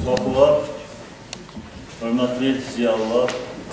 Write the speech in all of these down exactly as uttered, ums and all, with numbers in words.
Bakılar, hörmətli ziyalılar,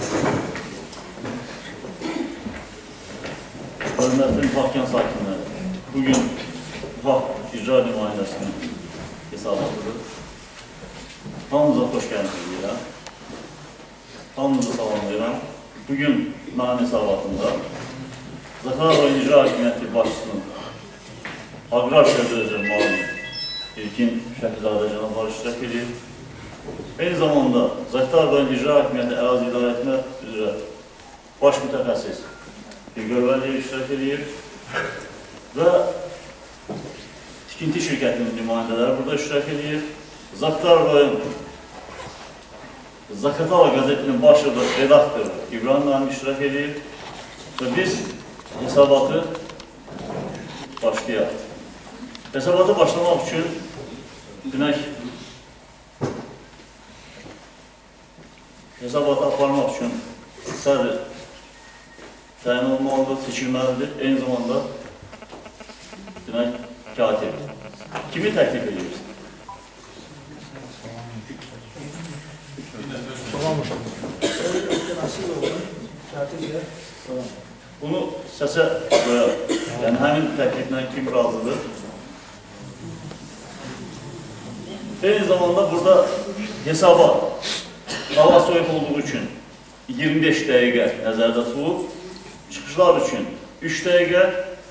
hörmətli Müxakən sakinləri, bugün Müxak İcra nümayəndəsinin hesabatıdır. Hamınıza xoş gəlmişsiniz deyirəm. Hamınıza salamlayıram. Bugün mənim hesabatımda Zaqatala rayon İcra Hakimiyyəti başçısının Aqrar Şəhər Mali İlkin Şəkizadə cənablar iştirak edir. Eyni zamanda Zaqatala rayon İcra Hakimiyyəti ərazi idarə etmə üzrə baş mütəxəssis İlqar Vəliyev iştirak edir və tikinti şirkətinin nümayəndələri burada iştirak edir. Zaqatala rayon Zaqatala qəzetinin baş redaktoru İbrahim müəllim iştirak edir və biz hesabatı başlayaq. Hesabata başlamaq üçün demək, hesabatı aparmaq üçün sədr təyin olmalıdır, seçilməlidir. Eyni zamanda demək, katib. Kimi təklif ediyoruz? Bunu səsə qoyaq. Yəni, həmin təkliflə kim razıdır? Eyni zamanda burada hesaba hava soyuq olduğu üçün iyirmi beş dəqiqə nəzərdə tutulub, çıxışlar üçün üç dəqiqə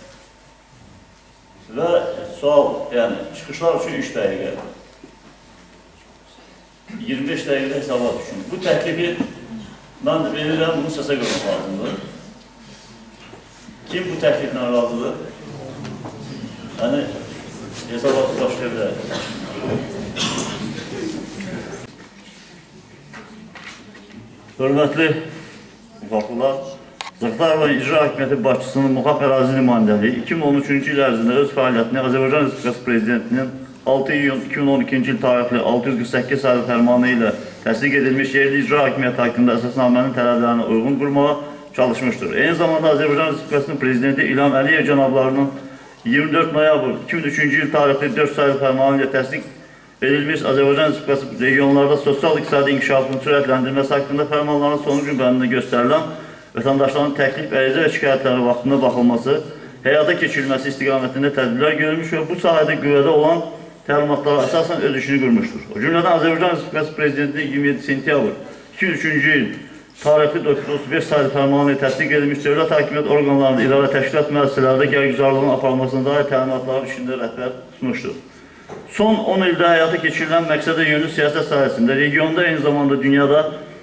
və sual, yəni çıxışlar üçün üç dəqiqə. iyirmi beş dəqiqədə hesabat üçün. Bu təklifi mən verirəm, bunu səsə qoymaq lazımdır. Kim bu təkliflə razıdır? Yəni, hesabatı başlaya bilərik. Hörmətli müxaklar, Zaqatala rayon İcra Hakimiyyəti başçısının Müxak ərazi nümayəndəliyi iki min on üçüncü il ərzində öz fəaliyyətini Azərbaycan Respublikası Prezidentinin altı iyun iki min on ikinci il tarixli altı yüz qırx səkkiz sayılı fərmanı ilə təsdiq edilmiş yerli icra hakimiyyəti haqqında əsasnamənin tələblərinə uyğun qurmağa çalışmışdır. Eyni zamanda Azərbaycan Respublikasının Prezidenti İlham Əliyev cənablarının iyirmi dörd noyabr iki min üçüncü il tarixli dörd sayılı fərmanı ilə təsdiq edilmiş Azərbaycan Respublikası regionlarda sosial-iqtisadi inkişafının sürətləndirməsi haqqında fərmanların sonucu bənində göstərilən vətəndaşların təklif, ərizə və şikayətləri vaxtında baxılması, həyata keçirilməsi istiqamətində tədbirlər görülmüş və bu sahədə qüvvədə olan təlimatlara əsasən öz işini qurmuşdur. O cümlədən Azərbaycan Respublikası Prezidenti iyirmi yeddi sentyabr iki min üçüncü il tarixli doqquz yüz otuz beş sayılı fərmanı ilə təsdiq edilmiş dövlət hakimiyyət orqanlarında idarə təşkilat müəssisələrdə gərgüzarlığın aparılmasına dair təlimatları işində rəhbər tutmuşdur. Son on ildə həyata keçirilən məqsədə yönlü siyasət sahəsində, regionda eyni zamanda dünyada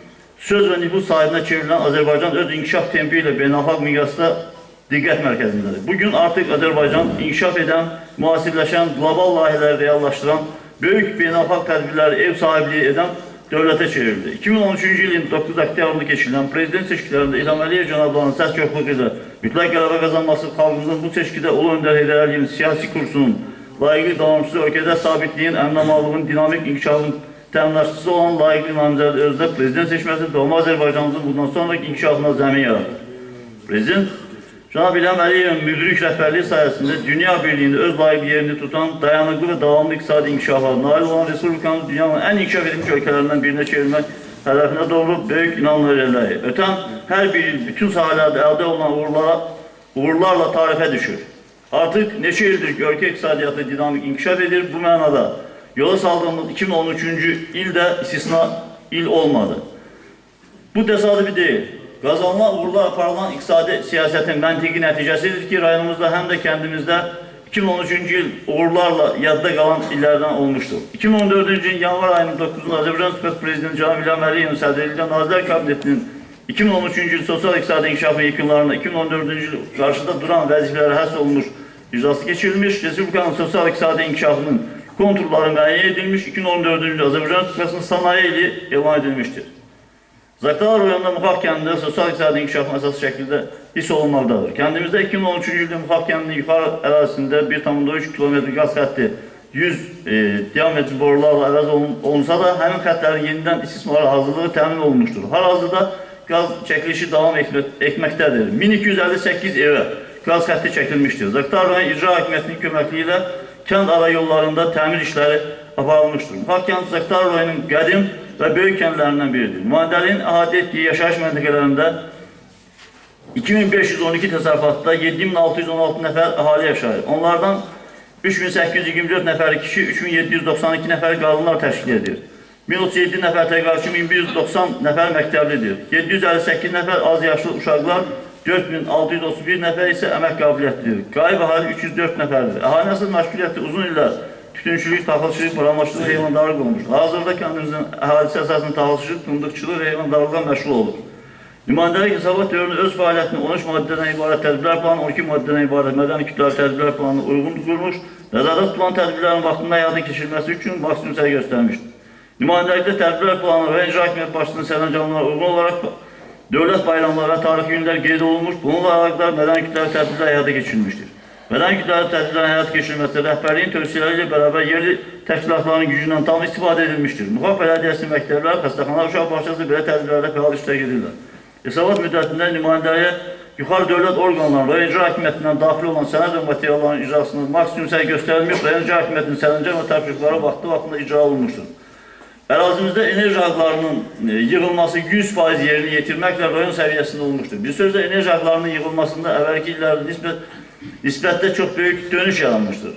söz və nüfuz sahibinə çevrilən Azərbaycan öz inkişaf tempi ilə beynəlxalq miqyasda diqqət mərkəzindədir. Bugün artıq Azərbaycan inkişaf edən, müasirləşən, qlobal layihələri reallaşdıran, böyük beynəlxalq tədbirləri ev sahibliyi edən dövlətə çevrildi. iki min on üçüncü ilin doqquz oktyabrında keçirilən prezident seçkilərində İlham Əliyev cənablarının səs çoxluğu ilə mütləq qələbə qazanması xalqımızın bu seçkidə Ulu Öndər Heydər Əliyevin siyasi kursunun layiqli davamçısı, ölkədə sabitliyin, əmin-amanlığın, dinamik inkişafın təminatçısı olan layiqli namizədi özdə prezident seçməsi doğma Azərbaycanımızın bundan sonraki inkişafına zəmin yaratır. Prezident Cənab İlham Əliyevin müdrik rəhbərliyi sayəsində dünya birliyində öz layiqli yerini tutan, dayanıqlı və davamlı iqtisadi inkişafa nail olan Respublikamız dünyanın ən inkişaf edilmiş ölkələrindən birinə çevirmək hədəfinə doğru böyük inanla irəliləyir. Ötən hər bir il bütün sahələrdə əldə olunan uğurlara, uğurlarla tarixə düşür. Artıq neçə ildir ki, ölkə iqtisadiyyatı dinamik inkişaf edir. Bu mənada yola saldığımız iki min on üçüncü ildə istisna il olmadı. Bu təsadüfi deyil. Qazanılan uğurlar aparılan iqtisadi siyasətin məntiqi nəticəsidir ki, rayonumuzda həm də kəndimizdə iki min on üçüncü il uğurlarla yadda qalan illərdən olmuşdur. iki min on dördüncü il yanvar ayının doqquzunda Azərbaycan Respublikası Prezidenti Cənab İlham Əliyevin sədrliyi Nazirlər Kabinetinin iki min on üçüncü il sosial-iqtisadi inkişafın yekunlarında iki min on dördüncü il qarşıda duran vəzifələrə həsr olunmuş icrası keçirilmiş, Respublikanın sosial-iqtisadi inkişafının konturları müəyyən edilmiş, iki min on dördüncü il Azərbaycan Respublikasının sanayi ili elan edilmişdir. Zaqatala rayonunda Müxak kəndində sosial-iqtisadi inkişafın əsas şəkildə hiss olunmaqdadır. Kəndimizdə iki min on üçüncü ildə Müxak kəndinin yuxarı ərazisində bir tam üç kilometr qaz xətti yüz e, diametr borularla əvəz olunsa da, həmin xətlərin yenidən istismara hazırlığı təmin olunmuşdur. Hal-hazırda qaz çəkilişi davam etməkdədir. min iki yüz əlli səkkiz evə qaz xətti çəkilmişdir. Zaqatala rayon İcra Hakimiyyətinin köməkliyi ilə kənd ara yollarında təmir işləri aparılmışdır. Muxaq kəndi Zaqatala rayonunun qədim və böyük kəndlərindən biridir. Nümayəndəliyin əhatə etdiyi yaşayış məntəqələrində iki min beş yüz on iki təsərrüfatda yeddi min altı yüz on altı nəfər əhali yaşayır. Onlardan üç min səkkiz yüz iyirmi dörd nəfər kişi, üç min yeddi yüz doxsan iki nəfər qadınlar təşkil edir. min otuz yeddi nəfər təqaüdçü, min bir yüz doxsan nəfər məktəblidir. yeddi yüz əlli səkkiz nəfər az yaşlı uşaqlar, dörd min altı yüz otuz bir nəfər isə əmək qabiliyyətlidir. Qayıb əhali üç yüz dörd nəfərdir. Əhali əsas məşğuliyyətdə uzun illər tütünçülük, taxılçılıq, buramışlıq, heyvandarlıq olmuşdur. Hazırda kəndimizin əhalisi əsasında taxılçılıq, fındıqçılıq və heyvandarlıqla məşğul olur. Nümayəndəlik hesabat dövrünün öz fəaliyyətini on üç maddədən ibarət tədbirlər planı, on iki maddədən ibarət mədəni kütləvi tədbirlər planına uyğun qurmuş, nəzarət plan tədbirlərin vaxtında həyata keçirilməsi üçün maksimum səy göstərmişdir. Nümayəndəlikdə tədbirlər planı və icra hakimiyyət başçısının sərəncamlarına uyğun olaraq dövlət bayramları və tarixi günlər qeyd olunmuş, bununla əlaqədar mədəni kütləvi tədbirlər həyata keçirilmişdir. Mədəni kütləvi tədbirlərin həyata keçirilməsi rəhbərliyin tövsiyələri ilə bərabər yerli təşkilatların gücündən tam istifadə edilmişdir. Muxaq bələdiyyəsi məktəblər, xəstəxana, uşaq bağçası belə tədbirlərdə fəal iştirak edirlər. Hesabat müddətində nümayəndəliyə yuxarı dövlət orqanlarının rayon icra hakimiyyətindən daxil olan sənəd və materialların icrasının maksimum səy göstərilmiş, rayon icra hakimiyyətinin sərəncam və təşkilatları vaxtı-vaxtında icra olunmuşdur. Ərazimizdə enerji haqlarının yığılması yüz faiz yerini yetirməklə rayon səviyyəsində olmuşdur. Bir sözlə enerji haqlarının yığılmasında əvvəlki illərdə nisbət, nisbətdə çox böyük dönüş yaranmışdır.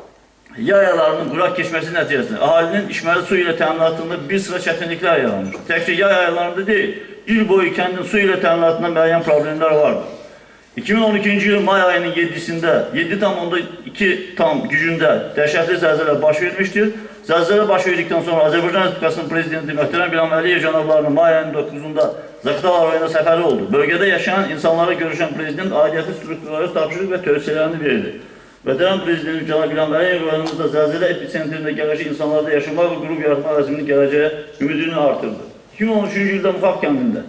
Yay aylarının quraq keçməsi nəticəsində əhalinin içməli su ilə təminatında bir sıra çətinliklər yaranmışdır. Təkcə yay aylarında deyil, il boyu kəndin su ilə təminatında müəyyən problemlər vardır. iki min on ikinci il may ayının yeddisində yeddi tam onda iki tam gücündə dəhşətli zəlzələ baş vermişdir. Zəlzələ baş verdikdən sonra Azərbaycan Respublikasının Prezidenti Möhtərəm İlham Əliyev cənablarının may ayının doqquzunda Zaqatala rayonuna səfəri oldu. Bölgədə yaşayan insanlara görüşən Prezident aidiyyəti strukturlara öz tapşırıq və tövsiyələrini verdi. Möhtərəm Prezidenti cənab İlham Əliyev rayonumuzda zəlzələ episentrində gələcək insanlarda yaşamaq və qrup yaratma əzminin gələcəyə ümidini artırdı. iki min on üçüncü ildə Muxaq kəndində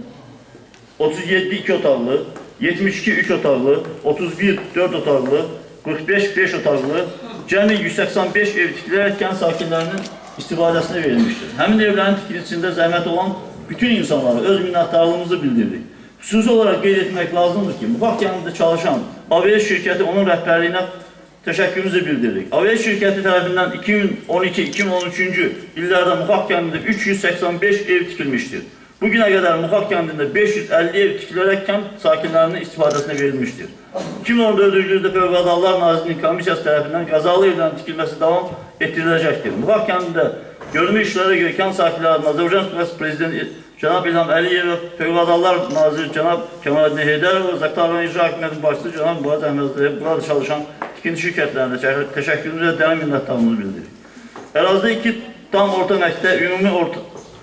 otuz yeddi iki otaqlı, yetmiş iki üç otaqlı, otuz bir dörd otaqlı, qırx beş beş otaqlı, cəmi yüz səksən beş ev tikilərək kənd sakinlərinin istifadəsinə verilmişdir. Həmin evlərin tikilisində zəhmət olan bütün insanlara öz minnətdarlığımızı bildirdik. Xüsusi olaraq qeyd etmək lazımdır ki, Muxaq kəndində çalışan A V S şirkəti onun rəhbərliyinə təşəkkürümüzü bildirdik. A V S şirkəti tərəfindən iki min on iki iki min on üçüncü illərdə Muxaq kəndində üç yüz səksən beş ev tikilmişdir. Bugünə qədər Muxaq kəndində beş yüz əlli ev tikilərək kənd sakinlərinin istifadəsinə verilmişdir. iki min on dördüncü ildə Fövqəladə Hallar Nazirliyinin komissiyası tərəfindən qəzalı evlərin tikilməsi davam etdiriləcəkdir. Muxaq kəndində görülmüş işlərə görə kənd sakinlərinin Azərbaycan Respublikası Prezidenti cənab İlham Əliyev və Fövqəladə Hallar Naziri cənab Kəmaləddin Heydərov və Zaqatala rayon icra hakimiyyətinin başçısı cənab Muaz Əhmədzəyev burada çalışan tikinti şirkətlərində təşəkkürümüzü və dərin minnətdarlığımızı bildiririk. Ərazidə iki tam orta məktəb, ümumi orta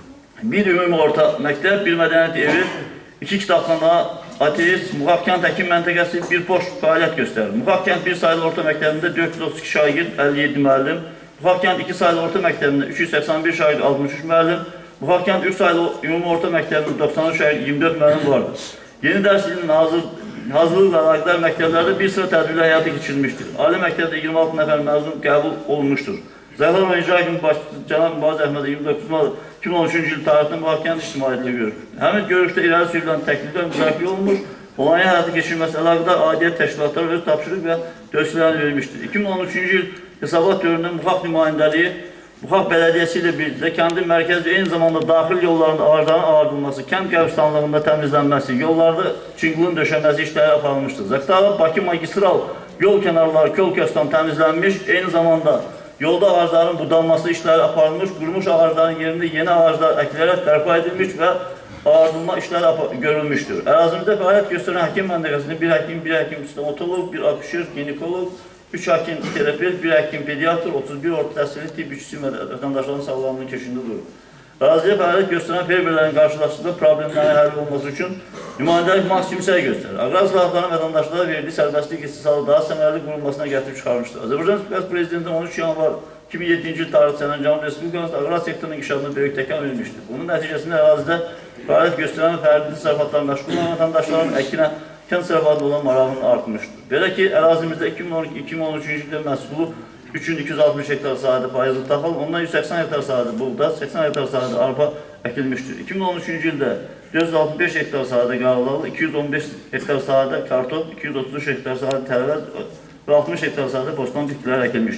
bir ümumi orta məktəb, bir mədəniyyət evi, iki kitabxana, ateist, Muxaq kənd həkim məntəqəsi, bir boş fəaliyyət göstərir. Muxaq kənd bir sayılı orta məktəbində dörd yüz otuz iki şagird, əlli yeddi müəllim, Muxaq kənd iki sayılı orta məktəbində üç yüz səksən bir şagird, altmış üç müəllim, Muxaq kənd üç sayılı ümumi orta məktəbində doxsan üç şagird, iyirmi dörd müəllim vardır. Yeni dərs ilinin hazırlıqla əlaqədar məktəblərdə bir sıra tədbirlər həyata keçirilmişdir. Ali məktəbdə iyirmi altı nəfər məzun qəbul olunmuşdur. Zaqatala rayon icra hakimiyyətinin başçısı cənab Muaz Əhmədzəyev iyirmi doqquz may iki min on üçüncü il tarixində Muxaq kənd ictimaiyyətilə görüşmüşdür. Həmin görüşdə irəli sürülən təkliflər müzakirə olunmuş, onların həyata keçirilməsi əlaqədar aidiyyət təşkilatları öz tapşırıq və tövsiyələrini vermişdir. iki min on üçüncü il hesabat dövründə Muxaq nümayəndəliyi Muxaq bələdiyyəsi ilə birlikdə kəndin mərkəzi eyni zamanda daxil yollarında ağacların ağardılması, kənd qəbristanlığında təmizlənməsi, yollarda çınqılın döşənməsi işləri aparılmışdır. Zaqatala Bakı magistral yol kənarları köl köstan təmizlənmiş, eyni zamanda yolda ağacların budanması işləri aparılmış, qurumuş ağacların yerində yeni ağaclar əkilərək bərpa edilmiş və ağardılma işləri görülmüşdür. Ərazimizdə fəaliyyət göstərən həkim məntəqəsində bir həkim, bir həkim stomatolog, bir akuşer, ginekolog, üç hakim terapevt, bir həkim pediatr, otuz bir orta təhsilli tibb işçisi vətəndaşların sağlamlığının keşiyində durur. Əraziyə fəaliyyət göstərən fermerlərin qarşılaşdığı problemlərin həll olması üçün nümayəndəlik maksimum səy göstərir. Aqrar islahatların vətəndaşlara verdiyi sərbəstlik istisnalı daha səmərəli qurulmasına gətirib çıxarmışdır. Azərbaycan Respublikası Prezidenti on üç yanvar iki min yeddinci il tarixi sərəncamı Respublikamızda aqrar sektorunun inkişafına böyük təkan vermişdir. Bunun nəticəsində ərazidə fəaliyyət göstərən və fərdi təsərrüfatlar məşğul olan vətəndaşların əkinə kənd təsərrüfatı olan marağının artmışdır. Belə ki, ərazimizdə iki min on iki iki min on üçüncü ildə məhsulu üç min iki yüz altmış hektar sahədə payızlı taxıl, ondan yüz səksən hektar sahədə buğda, səksən hektar sahədə arpa əkilmişdir. iki min on üçüncü ildə dörd yüz altmış beş hektar sahədə qarğıdalı, iki yüz on beş hektar sahədə kartof, iki yüz otuz üç hektar sahədə tərəvəz və altmış hektar sahədə bostan bitkiləri əkilmişdir.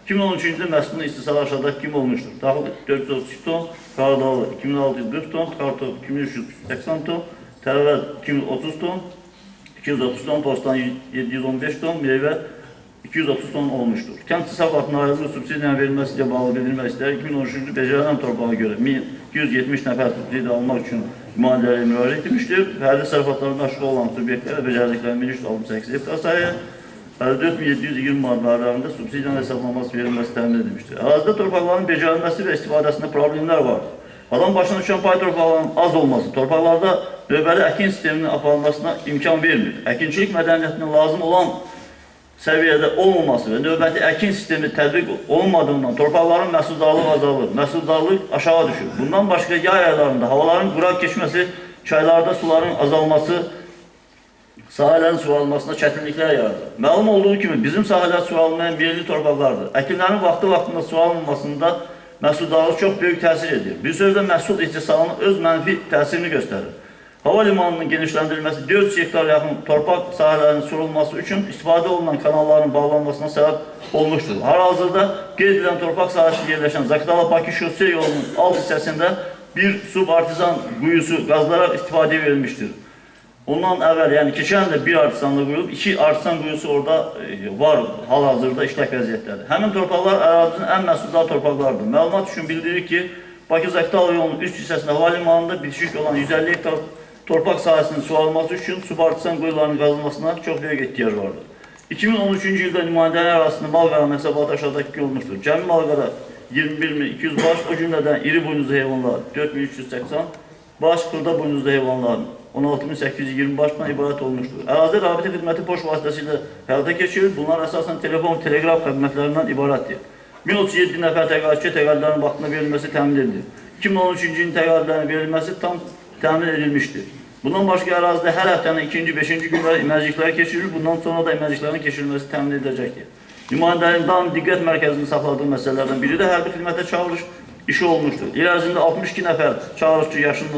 iki min on üçüncü ildə məhsulun istisarı aşağıdakı kimi olmuşdur. Taxıl dörd yüz otuz iki ton, qaradalı iki min altı yüz qırx ton, kartof iki min üç yüz səksən ton, tərəvəz iki min otuz ton, iki yüz otuz ton, postan yeddi yüz on beş ton, meyvə iki yüz otuz ton olmuşdur. Kənd təsərrüfatına ayrılığı subsidiyanın verilməsi ilə bağlı bildirmək istəyir. iki min on üçüncü becərilən torpağa görə min iki yüz yetmiş nəfər subsidiya almaq üçün nümayəndələrə müraciət etmişdir. Fərdi təsərrüfatlarında aşırı olan subyektlərə becərdikləri min üç yüz altmış səkkiz hektar sayı, dörd min yeddi yüz iyirmi manat məbləğində subsidiyanın hesablanması verilməsi təmin edilmişdir. Ərazidə torpaqların becərilməsi və istifadəsində problemlər vardır. Adam başına düşən pay torpaqların az olması, torpaqlarda növbəli əkin sisteminin aparılmasına imkan vermir. Əkinçilik mədəniyyətinin lazım olan səviyyədə olmaması və növbəti əkin sistemi tətbiq olunmadığından torpaqların məhsuldarlığı azalır, məhsuldarlıq aşağı düşür. Bundan başqa yay aylarında havaların quraq keçməsi, çaylarda suların azalması, sahələrin suvarılmasına çətinliklər yaradır. Məlum olduğu kimi bizim sahələr suvarılmayan yerli torpaqlardır. Əkinlərin vaxtı-vaxtında suvarılmamasında məhsuldarlıq çox böyük təsir edir. Bir sözlə məhsul istehsalının öz mənfi təsirini göstərir. Hava limanının genişləndirilməsi dörd yüz hektar yaxın torpaq sahələrinin surulması üçün istifadə olunan kanalların bağlanmasına səbəb olmuşdur. Hal-hazırda qeyd edilən torpaq sahəsi yerləşən Zaqatala-Bakı şose yolunun alt hissəsində bir subartizan quyusu qazlaraq istifadəyə verilmişdir. Ondan əvvəl, yəni keçən də bir artisanlı quyulub, iki artisan quyusu orada var, hal-hazırda işlək vəziyyətdədir. Həmin torpaqlar ərazinin ən məhsuldar torpaqlardır. Məlumat üçün bildirir ki, Bakı-Zaqatala yolunun üst hissəsində hava limanında bitişik olan yüz əlli hektar torpaq sahəsinin suvarılması üçün subartisan quyularının qazılmasına çox böyük ehtiyac vardır. iki min on üçüncü ildə nümayəndələr arasında mal qara hesabatı aşağıdakı kimi olmuşdur. Cəmi mal qara iyirmi bir min iki yüz baş, o cümlədən iri buynuzlu heyvanlar dörd min üç yüz səksən baş, xırda buynuzlu heyvanlar on altı min səkkiz yüz iyirmi başdan ibarət olmuşdur. Ərazidə rabitə xidməti poçt vasitəsilə həyata keçirilir. Bunlar əsasən telefon, teleqraf xidmətlərindən ibarətdir. min otuz yeddi nəfər təqaüdçü təqaüdlərin vaxtına verilməsi təmin edilir. iki min on üçüncü ilin təqaüdlərin verilməsi tam təmin edilmişdir. Bundan başqa ərazidə hər həftənin ikinci, beşinci günləri iməcikləri keçirilir. Bundan sonra da iməciklərin keçirilməsi təmin ediləcəkdir. Nümayəndələrin daim diqqət mərkəzini saxladığı məsələlərdən biri də hərbi xidmətə çağırış işi olmuşdur. İl ərzində altmış iki nəfər çağırışçı yaşında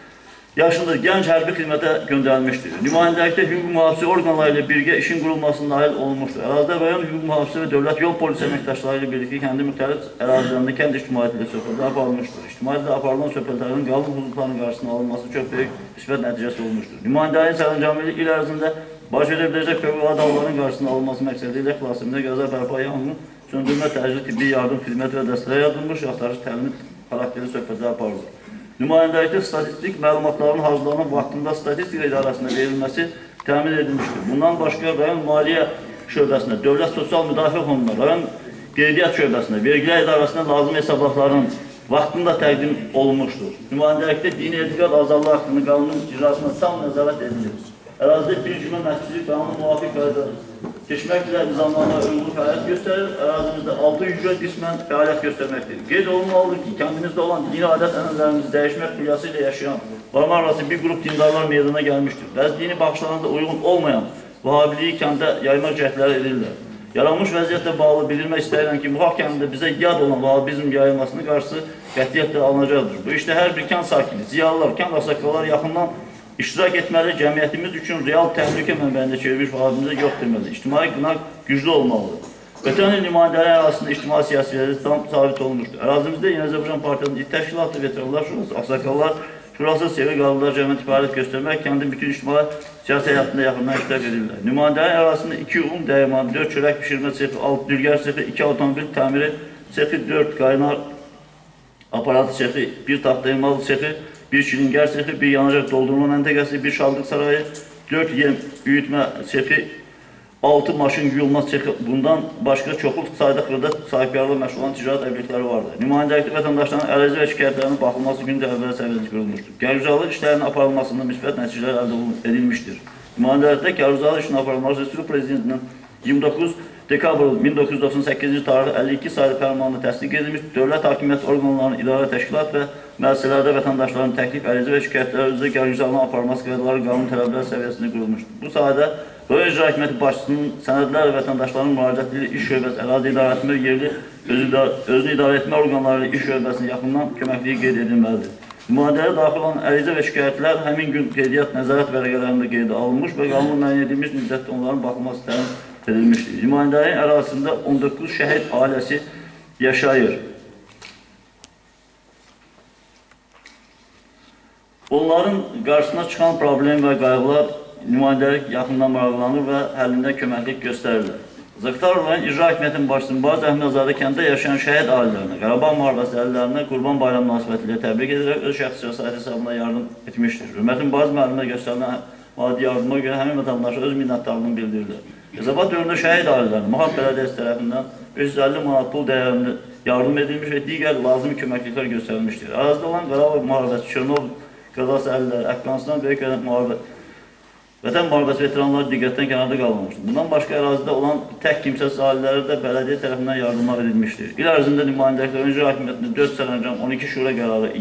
yaşında gənc hərbi xidmətə göndərilmişdir. Nümayəndəlikdə hüquq mühafizə orqanları ilə birgə işin qurulmasına nail olunmuşdur. Ərazidə rayon hüquq mühafizə və dövlət yol polisi əməkdaşları ilə birlikdə kəndi müxtəlif ərazilərində kənd ictimaiyyəti ilə söhbətlər aparılmışdır. İctimaiyyətlə aparılan söhbətlərin qalın hüquqlarının qarşısına alınması çox böyük müsbət nəticəsi olmuşdur. Nümayəndələrin sərəncamı il ərzində baş verə biləcək fövqəladə halların qarşısına alınması məqsədi ilə xilasetmə, qəza bərpa, yanğın, söndürmə, təcili tibbi yardım, xidmət və dəstəklər yaradılmış, axtarış, təmin xarakterli söhbətlər aparılır. Nümayəndəlikdə statistik məlumatların hazırlanan vaxtında statistika idarəsində verilməsi təmin edilmişdir. Bundan başqa rayon maliyyə şöbəsində, dövlət sosial müdafiə fonduna, rayon qeydiyyat şöbəsində, vergilər idarəsində lazım hesablatların vaxtında təqdim olunmuşdur. Nümayəndəlikdə dini etiqad azadlığı haqqında qanunun icrasına tam nəzarət edilir. Ərazidə bir cümlə məscidi qanun müvafiq qayda keçməklə nizamlarına uyğun fəaliyyət göstərir. Ərazimizdə altı hücrə qismən fəaliyyət göstərməkdir. Qeyd olunmalıdır ki, kəndimizdə olan dini adət ənənələrimizi dəyişmək xülyası ilə yaşayan barmaq arası bir qrup dindarlar meydana gəlmişdir. Bəzi dini baxışlarına da uyğun olmayan vahabiliyi kəndə yaymaq cəhdləri edirlər. Yaranmış vəziyyətlə bağlı bildirmək istəyirəm ki, Muxaq kəndində bizə yad olan vahabizm yayılmasının qarşısı qətiyyətlə alınacaqdır. Bu işdə hər bir kənd sakini, ziyalılar, kənd ağsaqqalları yaxından İştirak etməli, cəmiyyətimiz üçün real təhlükə mənbəyində çevirmiş vahabimizə yox deməli. İctimai qınaq güclü olmalıdır. Ötən il nümayəndələr arasında ictimai siyasi vəziyyəti tam sabit olmuşdur. Ərazimizdə Yeni Azərbaycan Partiyasının ilk təşkilatı, veteranlar şurası, ağsaqqallar şurası, sevgi qalıqlar cəmiyyət fəaliyyət göstərmək, kəndin bütün ictimai siyasi həyatında yaxından iştirak edirlər. Nümayəndələr arasında iki un dəyirman, dörd çörək pişirmə sexi, altı dülgər sexi, iki avtomobil təmiri sexi, dörd qaynar aparatı sexi, bir taxta emalı sexi, bir şilingər sexi, bir yanacaq doldurma məntəqəsi, bir şaldıq sarayı, dörd yem üyütmə sexi, altı maşın yuyulma sexi, bundan başqa çoxlu sayda xırda sahibkarlığı məşğul olan ticarət obyektləri vardır. Nümayəndəlikdə vətəndaşların ərazi və şikayətlərinin baxılması günü də əvvəl səviyyədə qurulmuşdur. Gəlgüzarlıq işlərinin aparılmasında müsbət nəticələr əldə edilmişdir. Nümayəndəlikdə gəlgüzarlıq işinin aparılması Respublika Prezidentinin iyirmi doqquz dekabr min doqquz yüz doxsan səkkizinci tarixli əlli iki sayılı fərmanında təsdiq edilmiş dövlət hakimiyyət orqanlarının idarə təşkilat və müəssisələrdə vətəndaşların təklif, ərizə və şikayətləri üzrə gəlgüzarlığın aparılması qaydaları qanun tələbləri səviyyəsində qurulmuşdur. Bu sayədə rayon icra hakimiyyəti başçısının sənədlər və vətəndaşların müraciəti ilə iş şöbəsi, ərazi idarə etmə yerli özünü idarə etmə orqanları ilə iş şöbəsinin yaxından köməkliyi qeyd edilməlidir. Nümayəndələrə daxil olan ərizə və şikayətlər həmin gün qeydiyyat nəzarət vərəqələrində qeydə alınmış və qanun müəyyən edilmiş müddətdə onların baxılması təmin edilmişdir. Nümayəndəliyin ərazisində on doqquz şəhid ailəsi yaşayır. Onların qarşısına çıxan problem və qayğılar nümayəndəlik yaxından maraqlanır və həllində köməklik göstərirlər. Zaqatala rayon İcra Hakimiyyətinin başçısının Baz Əhmədzadə kənddə yaşayan şəhid ailələrinə, Qarabağ müharibəsi əhlilərinə Qurban Bayramı münasibətilə təbrik edərək öz şəxsi şəxsi hesabına yardım etmişdir. Hürmətin Baz müəllimə göstərilən maddi yardıma görə həmin vətəndaşa öz minnətdarlığını bildirirlər. Hesabat dövründə şəhid ailələrinə Muxaq Bələdiyyəsi tərəfindən beş yüz əlli manat pul dəyərində yardım edilmiş və digər lazım köməkliklər göstərilmişdir. Ərazidə olan Qarabağ müharibəsi, Çernobıl qəzası əlilləri, Əfqanistan böyük müharibə Vətən müharibəsi veteranları diqqətdən kənarda qalmamışdır. Bundan başqa ərazidə olan tək kimsəsiz ailələrə də bələdiyyə tərəfindən yardımlar edilmişdir. İl ərzində nümayəndəliklərin İcra Hakimiyyətinin dörd sərəncam, on iki şura qərarı,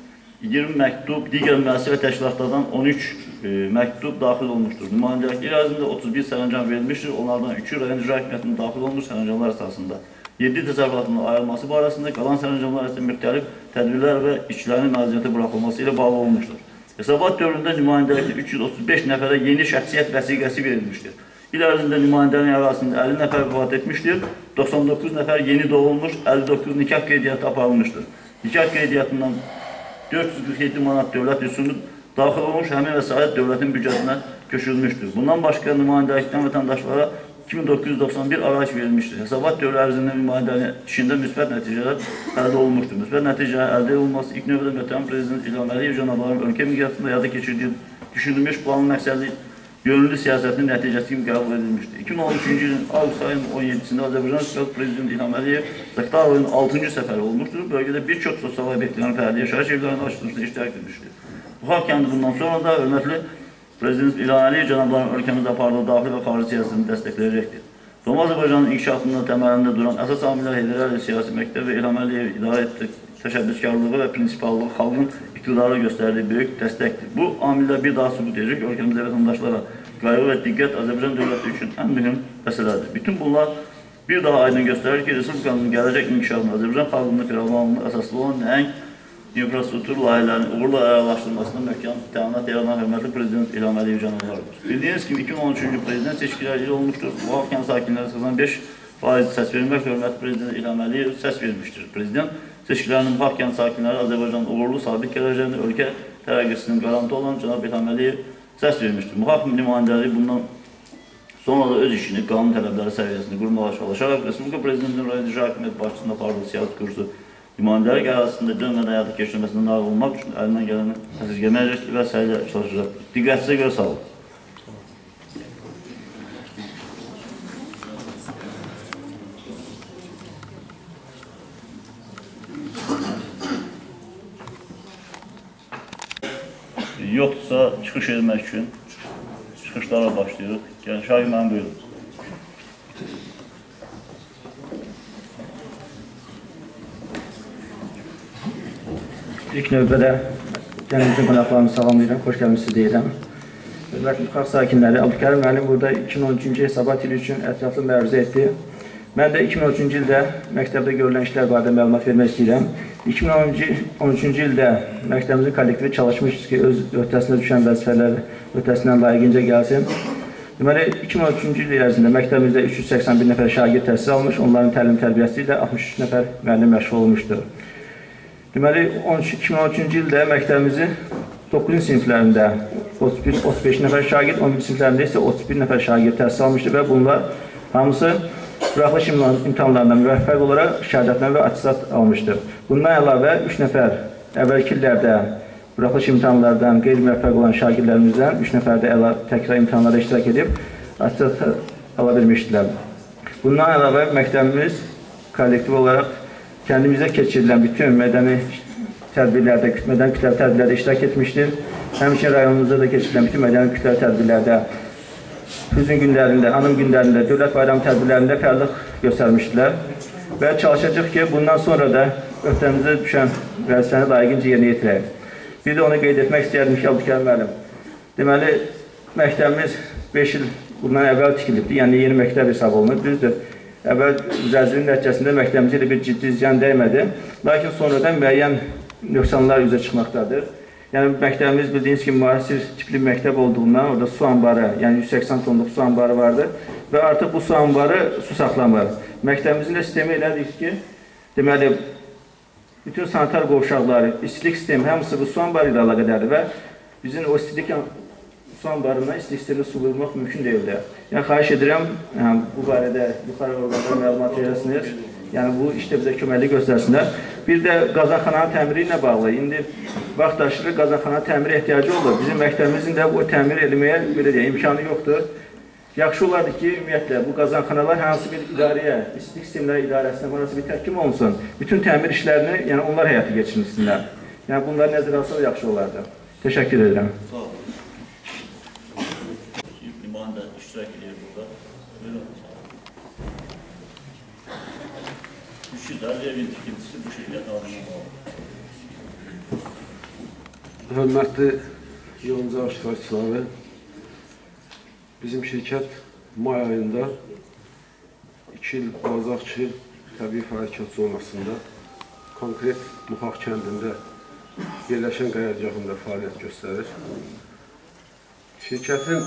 iyirmi məktub, digər müəssisə və təşkilatlardan on üç e, məktub daxil olmuşdur. Nümayəndəlik il ərzində otuz bir sərəncam verilmişdir. Onlardan üçü rayon İcra Hakimiyyətinin daxil olmuş sərəncamlar əsasında. yeddi təsərrüfatının ayrılması barəsində qalan sərəncamlar isə müxtəlif tədbirlər və işçilərin naziyyətə buraxılması ilə bağlı olmuşdur. Hesabat dövründə nümayəndəlikdə üç yüz otuz beş nəfərə yeni şəxsiyyət vəsiqəsi verilmişdir. İl ərzində nümayəndəliyin ərazisində əlli nəfər vəfat etmişdir, doxsan doqquz nəfər yeni doğulmuş, əlli doqquz nikah qeydiyyatı aparılmışdır. Nikah qeydiyyatından dörd yüz qırx yeddi manat dövlət rüsumu daxil olmuş, həmin vəsait dövlətin büdcəsinə köçürülmüşdür. Bundan başqa nümayəndəlikdən vətəndaşlara iki min doqquz yüz doxsan bir araç verilmişdir. Hesabat dövrü ərzində nümayəndəliyin işində müsbət nəticələr əldə olunmuşdur. Müsbət nəticələr əldə olunması ilk növbədə möhtərəm Prezident İlham Əliyev cənablarının ölkə miqyasında həyata keçirdiyi düşünülmüş planın məqsədli yönlü siyasətinin nəticəsi kimi qəbul edilmişdir. iki min on üçüncü ilin avqust ayının on yeddisində Azərbaycan Respublikası Prezidenti İlham Əliyev Zaqatala rayonunun altıncı səfəri olmuşdur. Bölgədə bir çox sosial obyektlərin fərdi yaşayış evlərinin açılışında iştirak etmişdir. Muxaq kəndi bundan sonra da hörmətli Prezident İlham Əliyev cənablarının ölkəmizdə apardığı daxili və xarici siyasətini dəstəkləyəcəkdir. Doğma Azərbaycanın inkişafının təməlində duran əsas amillər Heydər Əliyev siyasi məktəb və İlham Əliyev idarə etdiyi təşəbbüskarlığı və prinsipallığı xalqın iqtidarı göstərdiyi böyük dəstəkdir. Bu amillər bir daha sübut edəcək, ölkəmizdə vətəndaşlara qayğı və diqqət Azərbaycan dövləti üçün ən mühüm məsələdir. Bütün bunlar bir daha aydın göstərir ki, Respublikanın gələcək inkişafının Azərbaycan xalqının firavanlığına əsaslı olan nəğ infrastruktur layihələrinin uğurla əralaşdırılmasında möhkəm təminat yaradan hörmətli Prezident İlham Əliyev cənablarıdır. Bildiyiniz kimi iki min on üçüncü Prezident seçkiləri ilə olmuşdur. Muxaq kənd sakinləri səksən beş faiz səs verilməklə hörmətli Prezident İlham Əliyev səs vermişdir. Prezident seçkilərinin Muxaq kənd sakinləri Azərbaycanın uğurlu sabit gələcəyini, ölkə tərəqqisinin qarantı olan cənab İlham Əliyev səs vermişdir. Muxaq nümayəndəliyi bundan sonra da öz işini, qanun tələbləri səviyyəsini qurmağa çalışaraq Respublika Prezidentinin rayon İcra Hakimiyyəti başçısında apardığı siyasi kursu nümayəndəlik ərazisində dönmədən həyata keçirilməsində nail olmaq üçün əlindən gələni əsirgəməyəcək və səhiyyə çalışacaq. Diqqətinizə görə sağ olun. Yoxdursa çıxış etmək üçün çıxışlara başlayırıq. Gəlin, Şahin mənim buyurun. İlk növbədə gəlinizin qonaqlarını salamlayıram, xoş gəlmişsiniz deyirəm. Hörmətli Muxaq sakinləri, Abdülkərim müəllim burada iki min on üçüncü hesabat ili üçün ətraflı məruzə etdi. Mən də iki min on üçüncü ildə məktəbdə görülən işlər barədə məlumat vermək istəyirəm. iki min on üçüncü ildə məktəbimizin kollektivi çalışmışız ki, öz öhdəsinə düşən vəzifələr öhdəsindən layiqincə gəlsin. Deməli, iki min on üçüncü il ərzində məktəbimizdə üç yüz səksən bir nəfər şagird təhsil almış, onların təlim tərbiyəsi ilə altmış üç nəfər müəllim məşğul olmuşdur. Deməli, iki min on üçüncü ildə məktəbimizin doqquzuncu siniflərində otuz bir otuz beş nəfər şagird, on birinci siniflərində isə otuz bir nəfər şagird təhsil almışdır və bunlar hamısı buraxılış imtahanlarından müvəffəq olaraq şəhadətnamə və attestat almışdır. Bundan əlavə üç nəfər əvvəlki illərdə buraxılış imtahanlardan qeyri-müvəffəq olan şagirdlərimizdən üç nəfər də təkrar imtahanlarda iştirak edib attestat ala bilmişdilər. Bundan əlavə məktəbimiz kollektiv olaraq kəndimizdə keçirilən bütün mədəni tədbirlərdə, mədəni kütləvi tədbirlərdə iştirak etmişdir. Həmçinin rayonumuzda da keçirilən bütün mədəni kütləvi tədbirlərdə, hüzün günlərində, anım günlərində, dövlət bayramı tədbirlərində fəallıq göstərmişdilər. Və çalışacaq ki, bundan sonra da öhdəmizə düşən vəzifəni layiqincə yerinə yetirək. Bir də onu qeyd etmək istəyərdim ki, Abdülkərim müəllim. Deməli, məktəbimiz beş il bundan əvvəl tikilibdir, yəni yeni məktəb hesab olunur, düzdür. Əvvəl zəlzələnin nəticəsində məktəbimizə elə bir ciddi ziyan dəymədi. Lakin sonradan müəyyən nöqsanlar üzə çıxmaqdadır. Yəni, məktəbimiz bildiyiniz kimi müasir tipli məktəb olduğundan orada su anbarı, yəni yüz səksən tonluq su anbarı vardı və artıq bu su anbarı su saxlamır. Məktəbimizin də sistemi elədik ki, deməli, bütün sanitar qovşaqları, istilik sistemi hamısı bu su anbarı ilə əlaqədardır və bizim o istilik su anbarından istilik sistemini su bulmaq mümkün deyildir. Yəni, xahiş edirəm, yəni, bu barədə yuxarı orqanlara məlumat verirsiniz. Yəni, bu işdə bizə köməklik göstərsinlər. Bir də qazanxananın təmiri ilə bağlı. İndi vaxtaşırı qazanxananın təmiri ehtiyacı olur. Bizim məktəbimizin də bu təmir eləməyə belə deyək, imkanı yoxdur. Yaxşı olardı ki, ümumiyyətlə, bu qazanxanalar hansı bir idarəyə, istilik sistemləri idarəsinə hansı bir təhkim olunsun, bütün təmir işlərini, yəni onlar həyata geçirsinlər. Yəni, bunları nəzərə alsa yaxşı olardı. Təşəkkür edirəm. Sağ olun. Liman da iştirak edir burada. Buyurun. üç yüz elli evin tikintisi bu şirkət adına bağlı. Hörmətli yolcu iştirakçıları, bizim şirkət may ayında iki il Bazaqçı təbii fəlakət zonasında konkret Muxaq kəndində yerləşən qayargahında fəaliyyət göstərir. Şirkətin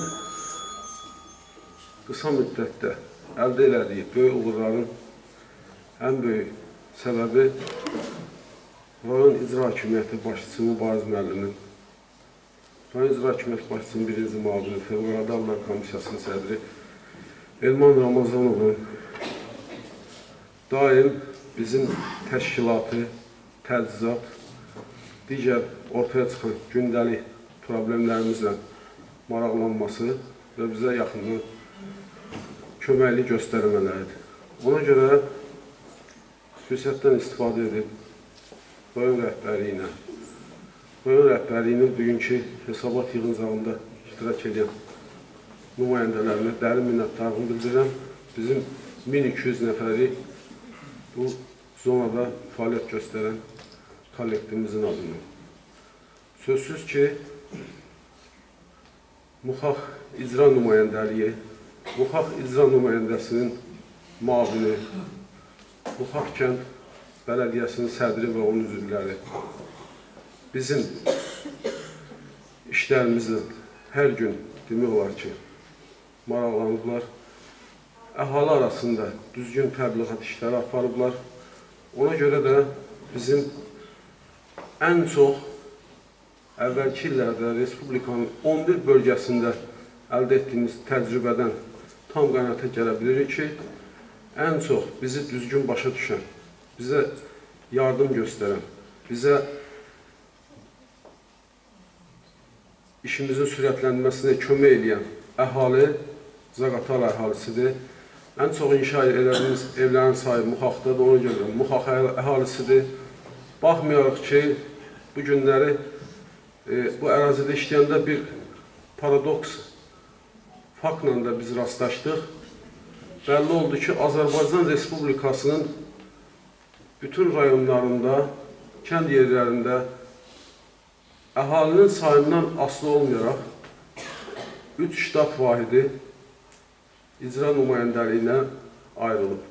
qısa müddətdə əldə elədiyi böyük uğurların ən böyük səbəbi rayon icra hakimiyyəti başçısı Mübariz müəllimin, rayon icra hakimiyyəti başçısının birinci müavini, Fövqəladə Hallar Komissiyasının sədri Elman Ramazanovun daim bizim təşkilatı, təchizat, digər ortaya çıxan gündəlik problemlərimizlə maraqlanması və bizə yaxından köməkli göstərmələridir. Ona görə fürsətdən istifadə edib rayon rəhbərliyinə, rayon rəhbərliyinin bugünkü hesabat yığıncağında iştirak edən nümayəndələrinə dərin minnətdarlığımı bildirirəm. Bizim min iki yüz nəfəri bu zonada fəaliyyət göstərən kollektivimizin adını. Sözsüz ki, Muxaq icra nümayəndəliyi, Muxaq icra nümayəndəsinin müavini, Muxaq kənd bələdiyyəsinin sədri və onun üzvləri bizim işlərimizlə hər gün demək olar ki, maraqlanıblar. Əhali arasında düzgün təbliğat işləri aparıblar. Ona görə də bizim ən çox əvvəlki illərdə Respublikanın on bir bölgəsində əldə etdiyimiz təcrübədən tam qənaətə gələ bilirik ki, ən çox bizi düzgün başa düşən, bizə yardım göstərən, bizə işimizin sürətlənməsinə kömək edən əhali Zaqatala əhalisidir. Ən çox inşa edildiğimiz evlərin sayı Muxaqdadır, ona görə Muxaq əhalisidir. Baxmayaraq ki, bu günləri e, bu ərazidə işləyəndə bir paradoks faktla da biz rastlaşdıq. Bəlli oldu ki, Azərbaycan Respublikasının bütün rayonlarında, kənd yerlərində əhalinin sayından asılı olmayaraq üç ştat vahidi icra nümayəndəliyinə ayrılıb.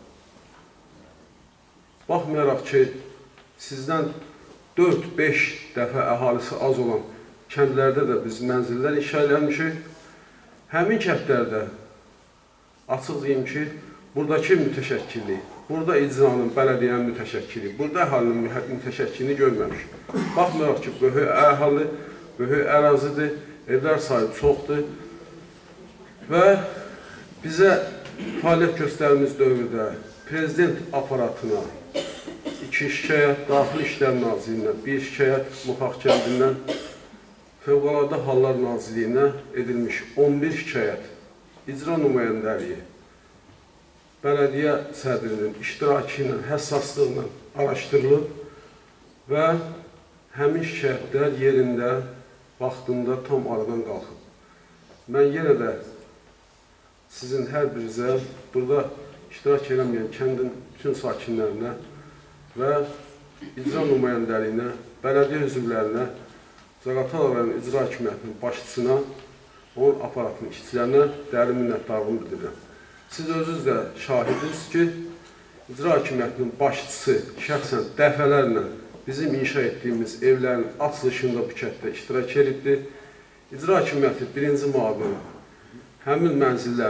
Baxmayaraq ki, sizdən dörd beş dəfə əhalisi az olan kəndlərdə də biz mənzillər inşa eləmişik. Həmin kəndlərdə açıq deyim ki, buradakı mütəşəkkillik, burada icranın, bələdiyyənin mütəşəkkili, burada əhalinin mütəşəkkilini görməmişik. Baxmayaraq ki, böyük əhali, böyük ərazidir, evlər sayı çoxdur və bizə fəaliyyət göstərdiyimiz dövrdə prezident aparatına iki şikayət, Daxili İşlər Nazirliyinə, bir şikayət Muxaq kəndindən, Fövqəladə Hallar Nazirliyinə edilmiş on bir şikayət, icra nümayəndəliyi, bələdiyyə sədrinin iştirakı ilə, həssaslıqla araşdırılıb və həmin şikayətlər yerində, vaxtında tam aradan qalxıb. Mən yenə də sizin hər birinizə, burada iştirak eləməyən kəndin bütün sakinlərinə və icra nümayəndəliyinə, bələdiyyə üzvlərinə, Zaqatala rayon icra hakimiyyətinin başçısına, onun aparatının işçilərinə dərin minnətdarlığımı bildirirəm. Siz özünüz də şahidiniz ki, icra hakimiyyətinin başçısı şəxsən dəfələrlə bizim inşa etdiyimiz evlərin açılışında bu kənddə iştirak edibdir. İcra hakimiyyəti birinci müavini həmin mənzillərin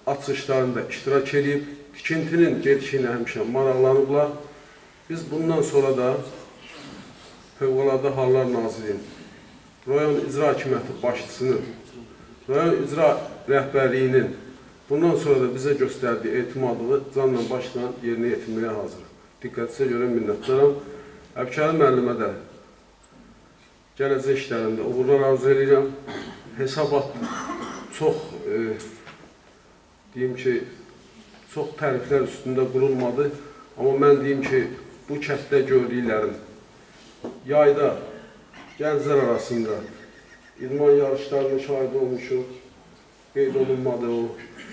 açılışlarında iştirak edib, tikintinin gedişinə həmişə maraqlanıblar. Biz bundan sonra da Fövqəladə Hallar Nazirinin, rayon icra hakimiyyəti başçısının, rayon icra rəhbərliyinin bundan sonra da bizə göstərdiyi etimadlığı canla başla yerinə yetirməyə hazırıq. Diqqətinizə görə minnətdaram. Əbkəri müəllimə də gələcək işlərində uğurlar arzu edirəm. Hesabat çox, e, deyim ki, çox təriflər üstündə qurulmadı. Amma mən deyim ki, bu kənddə gördüklərim, yayda gənclər arasında idman yarışlarına şahid olmuşuq, qeyd olunmadı o.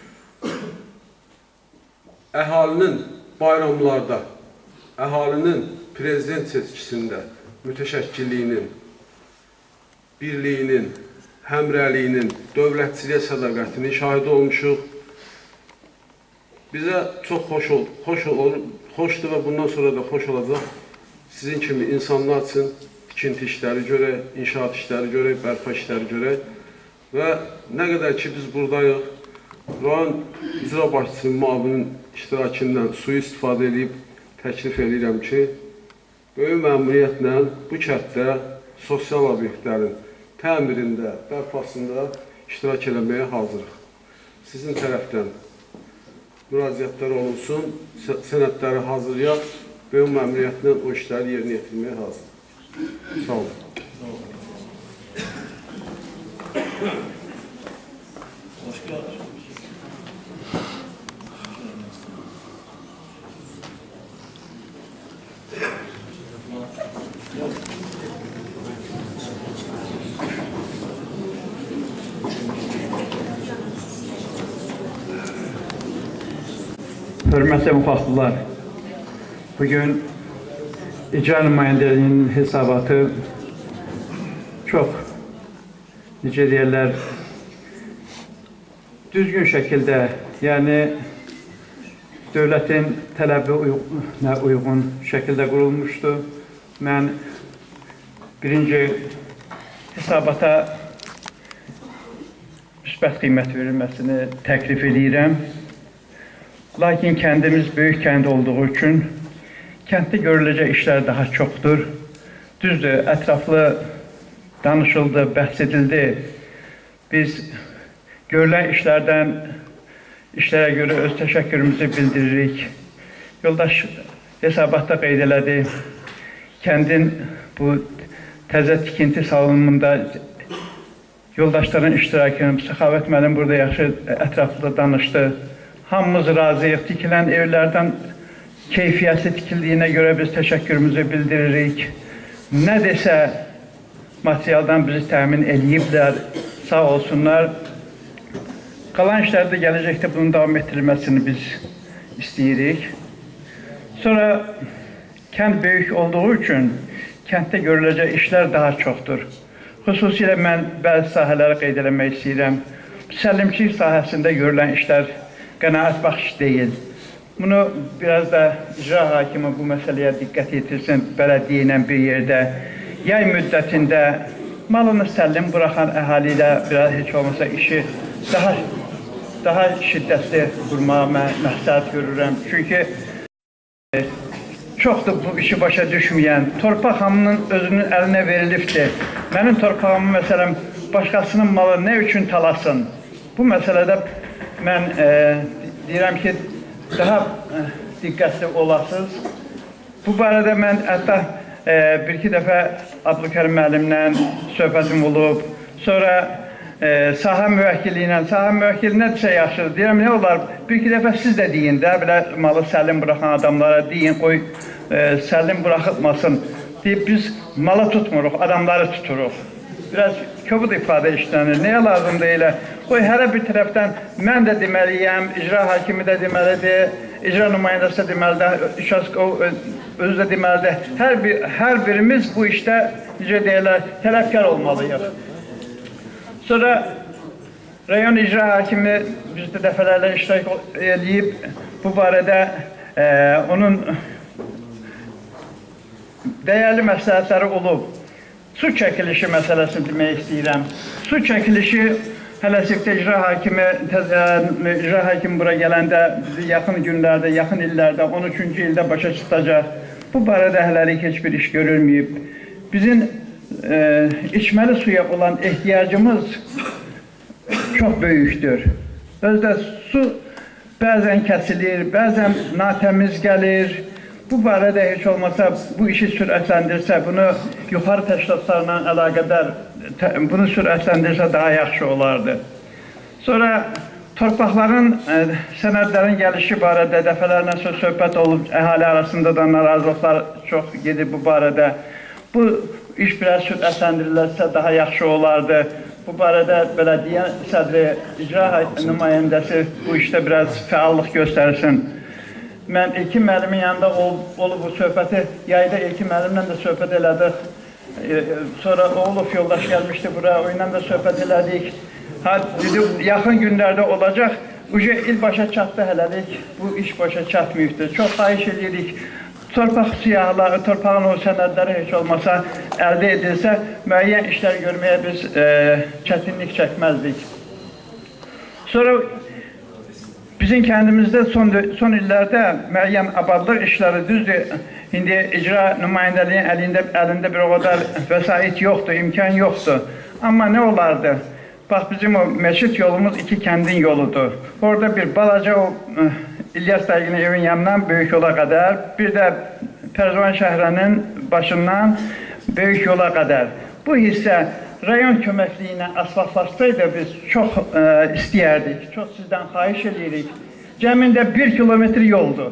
Əhalinin bayramlarda, əhalinin prezident seçkisində mütəşəkkilliyinin, birliyinin, həmrəliyinin, dövlətçiliyə sədaqətinin şahidi olmuşuq. Bizə çox xoş oldu, xoş olur, xoşdur və bundan sonra da xoş olacaq. Sizin kimi insanlar üçün tikinti işləri görək, inşaat işləri görək, bərpa işləri görək və nə qədər ki biz buradayıq, rayon icra başçısının müavinin iştirakindən suyu istifadə edib təklif edirəm ki, böyük məmuriyyətlə bu kənddə sosial obyektlərin təmirində, bərpasında iştirak eləməyə hazırıq. Sizin tərəfdən müraciətlər olunsun, sənədləri hazırlayaq, böyük məmuriyyətlə o işləri yerinə yetirməyə hazırıq. Sağ olun. Hörmətli müxaliflər, bugün icra nümayəndəliyinin hesabatı çox, necə deyərlər, düzgün şəkildə, yəni dövlətin tələbinə uyğun şəkildə qurulmuşdur. Mən birinci hesabata müsbət qiymət verilməsini təklif edirəm. Lakin kəndimiz böyük kənd olduğu üçün kənddə görüləcək işlər daha çoxdur. Düzdür, ətraflı danışıldı, bəhs edildi. Biz görülən işlərdən, işlərə görə öz təşəkkürümüzü bildiririk. Yoldaş hesabatda qeyd elədi, kəndin bu təzə tikinti salınımında yoldaşların iştirakını, Səxavət müəllim burada yaxşı ətraflı danışdı. Hamımız razıyıq. Tikilən evlərdən keyfiyyətli tikildiyinə görə biz təşəkkürümüzü bildiririk. Nə desə materialdan bizi təmin ediblər, sağ olsunlar. Qalan işlərdə gələcəkdə bunun davam etdirilməsini biz istəyirik. Sonra kənd böyük olduğu üçün kənddə görüləcək işlər daha çoxdur. Xüsusilə mən bəzi sahələri qeyd eləmək istəyirəm. Səlimçilik sahəsində görülən işlər qənaət bəxş deyil. Bunu biraz da icra hakimi bu məsələyə diqqət yetirsin, bələdiyyə ilə bir yerdə. Yay müddətində malını səlim buraxan əhali ilə biraz heç olmasa işi daha, daha şiddətli qurmağa mən məqsəd görürəm. Çünki e, çoxdur bu işi başa düşməyən. Torpaq hamının özünün əlinə verilibdir. Mənim torpağımı məsələn başqasının malı nə üçün talasın? Bu məsələdə mən e, deyirəm ki, daha e, diqqətli olasınız. Bu barədə mən hətta e, bir-iki dəfə Abdülkərim müəllimlə söhbətim olub. Sonra e, sahə müvəkkili ilə, sahə müvəkkili nədirsə yaxşıdır. Deyirəm, nə olar? Bir-iki dəfə siz də deyin də, belə malı səlim buraxan adamlara deyin, qoy e, səlim buraxılmasın. Deyib, biz malı tutmuruq, adamları tuturuq. Biraz kobud ifadə işlənir. Nəyə lazımdır elə? Qoy, hərə bir tərəfdən mən də deməliyəm, icra hakimi də deməlidir, icra nümayəndəsi də deməlidir, o özü də deməlidir. Hər, bir, hər birimiz bu işdə, necə deyirlər, tələbkar olmalıyıq. Sonra rayon icra hakimi biz də dəfələrlə iştirak edib, bu barədə e, onun dəyərli məsləhətləri olub. Su çəkilişi məsələsini demək istəyirəm. Su çəkilişi Hələsikdə icra hakimi, icra hakimi bura gələndə bizi yaxın günlərdə, yaxın illərdə, on üçüncü ildə başa çıxacaq. Bu barədə hələlik heç bir iş görülməyib. Bizim e, içməli suya olan ehtiyacımız çox böyükdür. Özdə su bəzən kəsilir, bəzən natəmiz gəlir. Bu barədə heç olmasa bu işi sürətləndirsə, bunu yuxarı təşkilatlarla əlaqədar bunu sürətləndirsə daha yaxşı olardı. Sonra torpaqların, e, sənədlərin gəlişi barədə dəfələrlə söhbət olub, əhali arasında da narazılıqlar çox gedib bu barədə. Bu iş biraz sürətləndirilirsə daha yaxşı olardı. Bu barədə bələdiyyə sədri, icra nümayəndəsi bu işdə biraz fəallıq göstərsin. Mən İlkin müəllimin yanında olub, olub bu söhbəti, yayda İlkin müəllimlə də söhbət elədik. Ee, sonra Oğluf yoldaş gəlmişdi bura, onunla da söhbət elədik. Ha, dedi, yaxın günlərdə olacaq. Uca il başa çatdı hələlik, bu iş başa çatmayıbdır. Çox xahiş edirik. Torpaq siyahları, torpağın o sənədləri heç olmasa əldə edilsə, müəyyən işlər görməyə biz e, çətinlik çəkməzdik. Sonra bizim kəndimizdə son, son illərdə müəyyən abadlıq işləri düzdür. İndi icra nümayəndəliyin əlində, əlində bir o qədər vəsait yoxdur, imkan yoxdur. Amma nə olardı? Bax, bizim o meçid yolumuz iki kəndin yoludur. Orada bir balaca o İlyas Bəyinin evin yanından böyük yola qədər, bir də Pərzivan şəhrinin başından böyük yola qədər. Bu hissə rayon köməkliyi ilə asfaltlaşsaydı biz çox e, istəyərdik, çox sizdən xahiş edirik. Cəmində bir kilometr yoldur.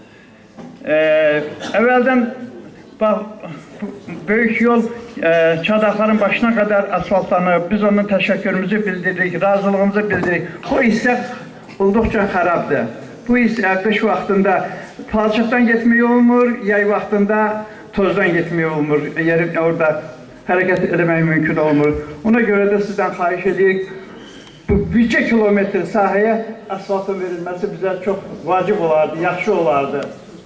Ee, əvvəldən bax, böyük yol e, çadaqların başına qədər asfaltlanıb, biz onun təşəkkürümüzü bildiririk, razılığımızı bildiririk. Bu hissə olduqca xarabdır. Bu hissə qış vaxtında palçıqdan getmək olmur, yay vaxtında tozdan getmək olmur, yerin orada hərəkət eləmək mümkün olmur. Ona görə də sizdən xahiş edirik, bu bircə kilometr sahəyə asfaltın verilməsi bizə çox vacib olardı, yaxşı olardı.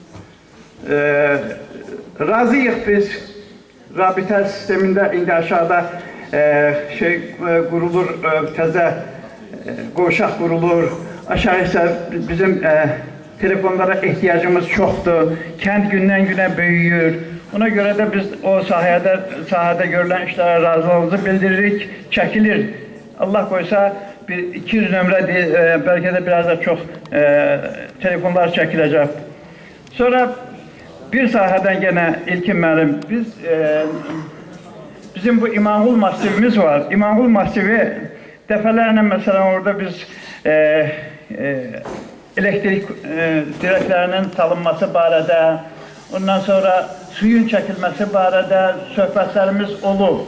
Ee, razıyıq biz rabitə sistemində indi aşağıda e, şey e, qurulur, e, təzə e, qovşaq qurulur. Aşağı isə bizim e, telefonlara ehtiyacımız çoxdur. Kənd gündən günə böyüyür. Ona görə də biz o sahədə, sahədə görülən işlərə razılığımızı bildiririk, çəkilir. Allah qoysa bir iki yüz nömrə deyil, e, bəlkə də biraz da çox e, telefonlar çəkiləcək. Sonra bir sahədən yenə İlkin müəllim, biz e, bizim bu İmamqul masivimiz var. İmamqul masivi dəfələrlə məsələn orada biz e, e, elektrik e, dirəklərinin salınması barədə, ondan sonra suyun çəkilməsi barədə söhbətlərimiz olub.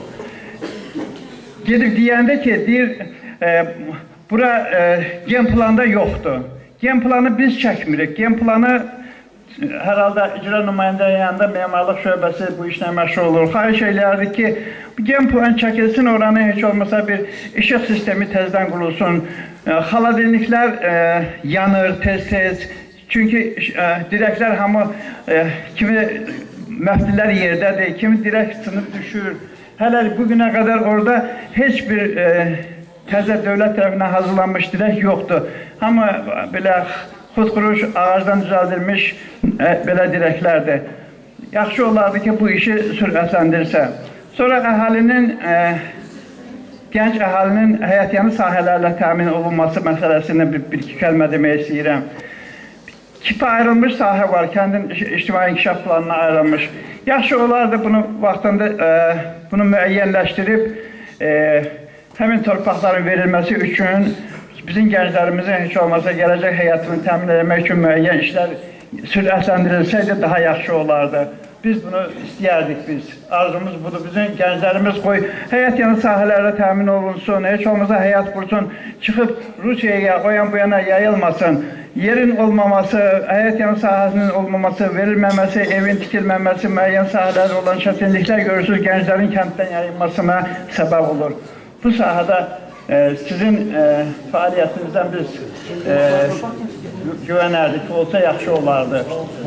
Gedib deyəndə ki, deyir, e, bura e, gen planda yoxdur. Gen planı biz çəkmirik. Gen planı hər halda icra nümayəndəliyin yanında memarlıq şöbəsi bu işlə məşğul olur. Xahiş eləyərdik ki, gen plan çəkilsin, oranı heç olmasa bir işıq sistemi təzdən qurulsun. Xaladelniklər e, yanır tez-tez. Çünki e, dirəklər hamı e, kimi məftillər yerdədir, kimi dirək sınıb düşür. Hələ bugünə qədər orada heç bir e, təzə dövlət tərəfindən hazırlanmış dirək yoxdur. Hamı belə xudquruş ağacdan düzəldilmiş e, belə dirəklərdir. Yaxşı olardı ki, bu işi sürətləndirsə. Sonra əhalinin, e, gənc əhalinin həyətyanı sahələrlə təmin olunması məsələsini bir, bir iki kəlmə demək istəyirəm. Kipa ayrılmış sahə var, kəndin ictimai inkişaf planına ayrılmış. Yaxşı olardı bunu vaxtında e, bunu müəyyənləşdirib e, həmin torpaqların verilməsi üçün bizim gənclərimizin heç olmasa gələcək həyatını təmin etmək üçün müəyyən işlər sürətləndirilsəydi daha yaxşı olardı. Biz bunu istəyərdik biz. Arzumuz budur. Bizim gənclərimiz qoy həyat yanı sahələrlə təmin olunsun, heç olmasa həyat qursun, çıxıb Rusiyaya, o yan bu yana yayılmasın. Yerin olmaması, həyat yanı sahəsinin olmaması, verilməməsi, evin tikilməməsi, müəyyən sahələrdə olan çətinliklər görürsünüz, gənclərin kənddən yayılmasına səbəb olur. Bu sahədə e, sizin e, fəaliyyətinizdən biz e, güvənərdik, olsa yaxşı olardı.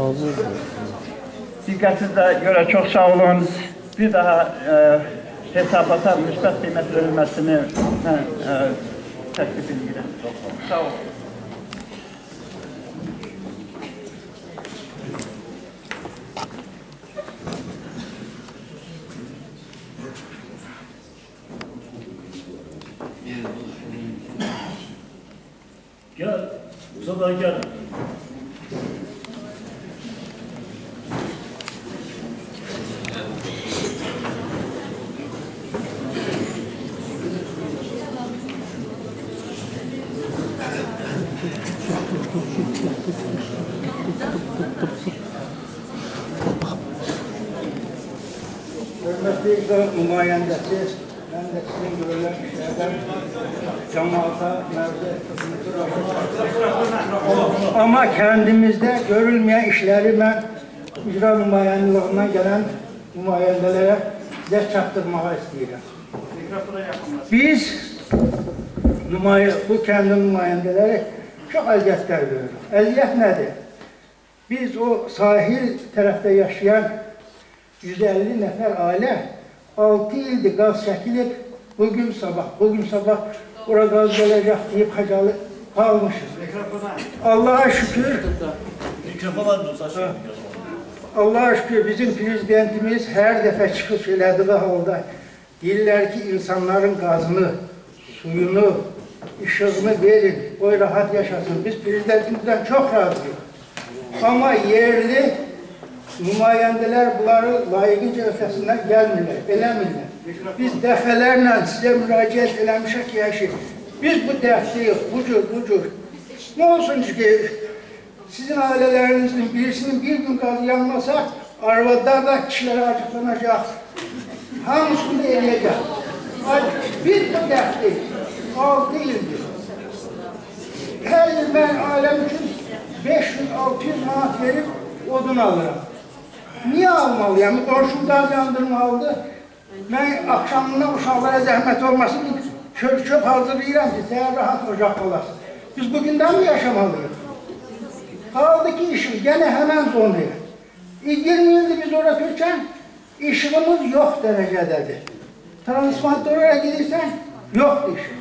Diqqətinizə görə çox sağ olun. Bir daha e, hesabata müsbət qiymət verilməsini e, təklif edirəm. Sağ olun. Gel, Musa da gel. Hörmətli icra nümayəndəsi, mən də sizin görülən işlərdən cəmaata məruzə amma kəndimizdə görülməyən işləri mən icra nümayəndəliğindən gələn nümayəndələrə sizə çatdırmağa istəyirəm. Biz bu kəndin nümayəndələri çox əziyyətlər görürük. Əziyyət nədir? Biz o sahil tərəfdə yaşayan yüz əlli nəfər ailə altı ildir qaz çəkilib, bugün sabah, bugün sabah ora qaz gələcək deyib xəcalı qalmışız. Allah'a şükür, Allah'a şükür bizim prezidentimiz hər dəfə çıxış elədiği halda deyirlər ki, insanların qazını, suyunu, işığını verin, o rahat yaşasın. Biz prezidentimizden çok razıyıq. Ama yerli nümayəndələr bunları layiqincə ötəsindən gəlmirlər, eləmirlər. Biz dəfələrlə sizə müraciət eləmişək ki, əşi, biz bu dəftəyik, bu cür, bu cür. Ne olsun ki, sizin ailələrinizin birisinin bir gün qazı yanmasa, arvadlar da kişilərə acıqlanacaq, hamısını da eləyəcək. Biz bu dəftəyik, altı ildir. Hər il mən ailəm üçün beş yüz altı yüz manat verib odun alıram. Niye almalıyım? Qonşum qaz yandırmalıdır. Mən akşamından uşaqlara zəhmət olmasın, çöp-çöp hazırlayıram ki, səhər rahat ocaq olasın. Biz bugündən mi yaşamalıyıq? Qaldı ki işim, gene hemen zonuyor. yirmi ildir biz oraya köçən, işimiz yox dərəcədədir. Transformatöre gidirsən, yoxdur işim.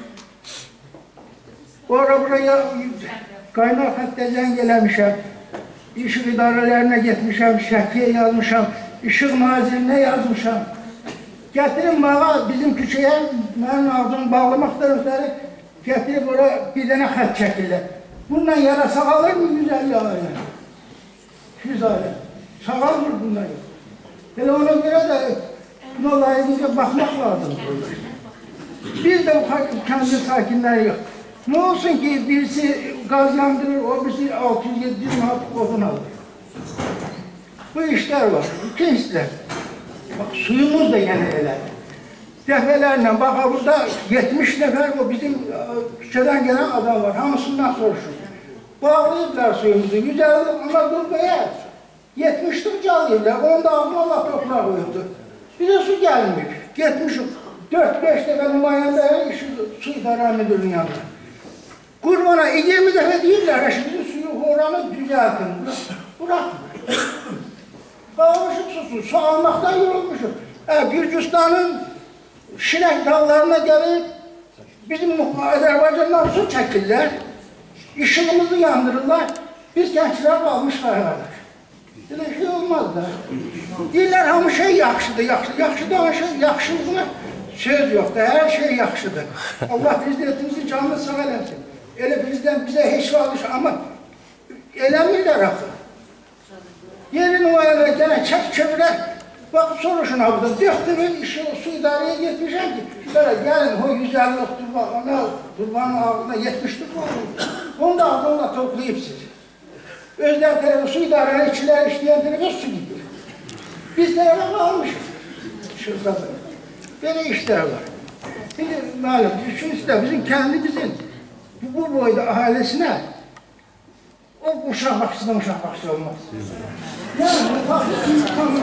Orada buraya kaynak hatta zəng eləmişəm. İşıq idarələrine getmişəm, şəkiyə yazmışam, işıq nazirinə yazmışam. Gətirin bağa bizim küçəyə, mənim ağzımı bağlamaqdan ötəri, gətirib oraya bir dənə xət çəkirlər. Bununla yara sağalır mı? yüz əlli ailə. yüz ailə. Sağalmır bunlar yok. Hele ona göre de buna layıklıca bakmak lazım. Biz de kendi sakinleri yok. Ne olsun ki birisi gaz yandırır, o birisi altı yüz yedi yüz manat odun alır. Bu işler var, bütün işler. Bak suyumuz da yine öyle. Defelerle bak burada yetmiş nefer o bizim küçeden gelen adam var, hamısından soruşun. Bağlayıplar suyumuzu, güzel ama dur be yetmiş tur çalıyorlar, onu da ağzına Allah toplar koydu. Bize su gelmiş, gitmişim. Dört beş defa nümayəndəyə işi su idarə müdürünün yanına. Kurmana yirmi defa deyirlər, şimdi suyu horanı düzeltin. Bırakmır. Kalmışım susuz, su almaktan yorulmuşum. E, Gürcistan'ın Şirek dağlarına gelip bizim Azerbaycan'dan su çekirler. İşimizi yandırırlar. Biz gençler kalmış kararlar. Böyle şey olmaz da. Deyirlər, hamı şey yaxşıdır, yaxşıdır. Yaxşıdır, hamı şey yaxşılığına söz yok da, her şey yaxşıdır. Allah prezidentimizin canını sağ eləsin. Elə prezident bize heç alış ama eləmirlər axı. Yerin nümayəndələr gene çək çevirə, bak soruşun abıda, döktürün işi su idareye getmişəm ki, böyle gelin o yüz əlli turbanı, turbanın ağzına yetmiş turbanı, onu da ağzına toplayıp siz. Özler tarafı su idareli işçiler işleyen tarafa su gidiyor. Biz tarafa kalmışız. Şurada böyle işler var. Şimdi malum, üçüncüsü de bizim kendimizin bu, bu boyda ailesine o uşak bakışından uşak bakışı olmaz. Yani bu farklı insanlar.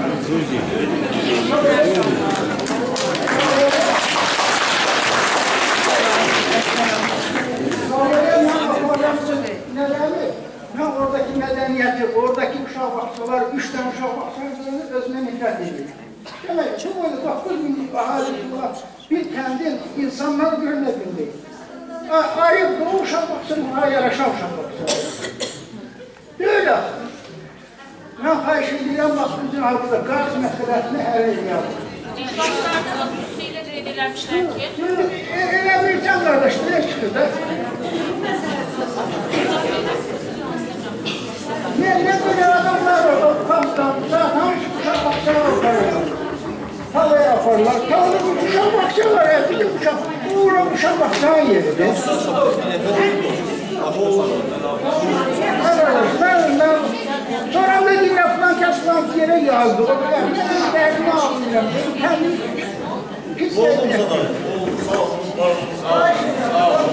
Ben oradaki medeniyeti, oradaki uşak bakışlar, üç tane uşak bakışlarını özüne nefret ediyor. Demek ki böyle dokuz bin ahalisi var, bir kendi insanlar görmediğindeyiz. ayıbdır, o uşaq baxsın, ona yaraşan uşaq baxsın. Deyil axı. Mən xahiş edirəm, bax, bizim halqıda qaz məsələsini həll edirəm. İnşaatlarda da xüsusilə qeyd eləmişlər ki... Elə bilsən, qardaş, belə çıxır da. Ne böyle adamlar var, kamptan, zaten uşaq bakçalar var. Havaya yaparlar, tavada bu uşaq bakçalar ya, bir de uşaq, uğra uşaq bakçalar yeridir. Arkadaşlar, sonra da yine falan kes falan yere yazdı. O kadar bir derdini ağlayacağım. Benim kendim pis edeceğim. Sağ olun. Sağ olun.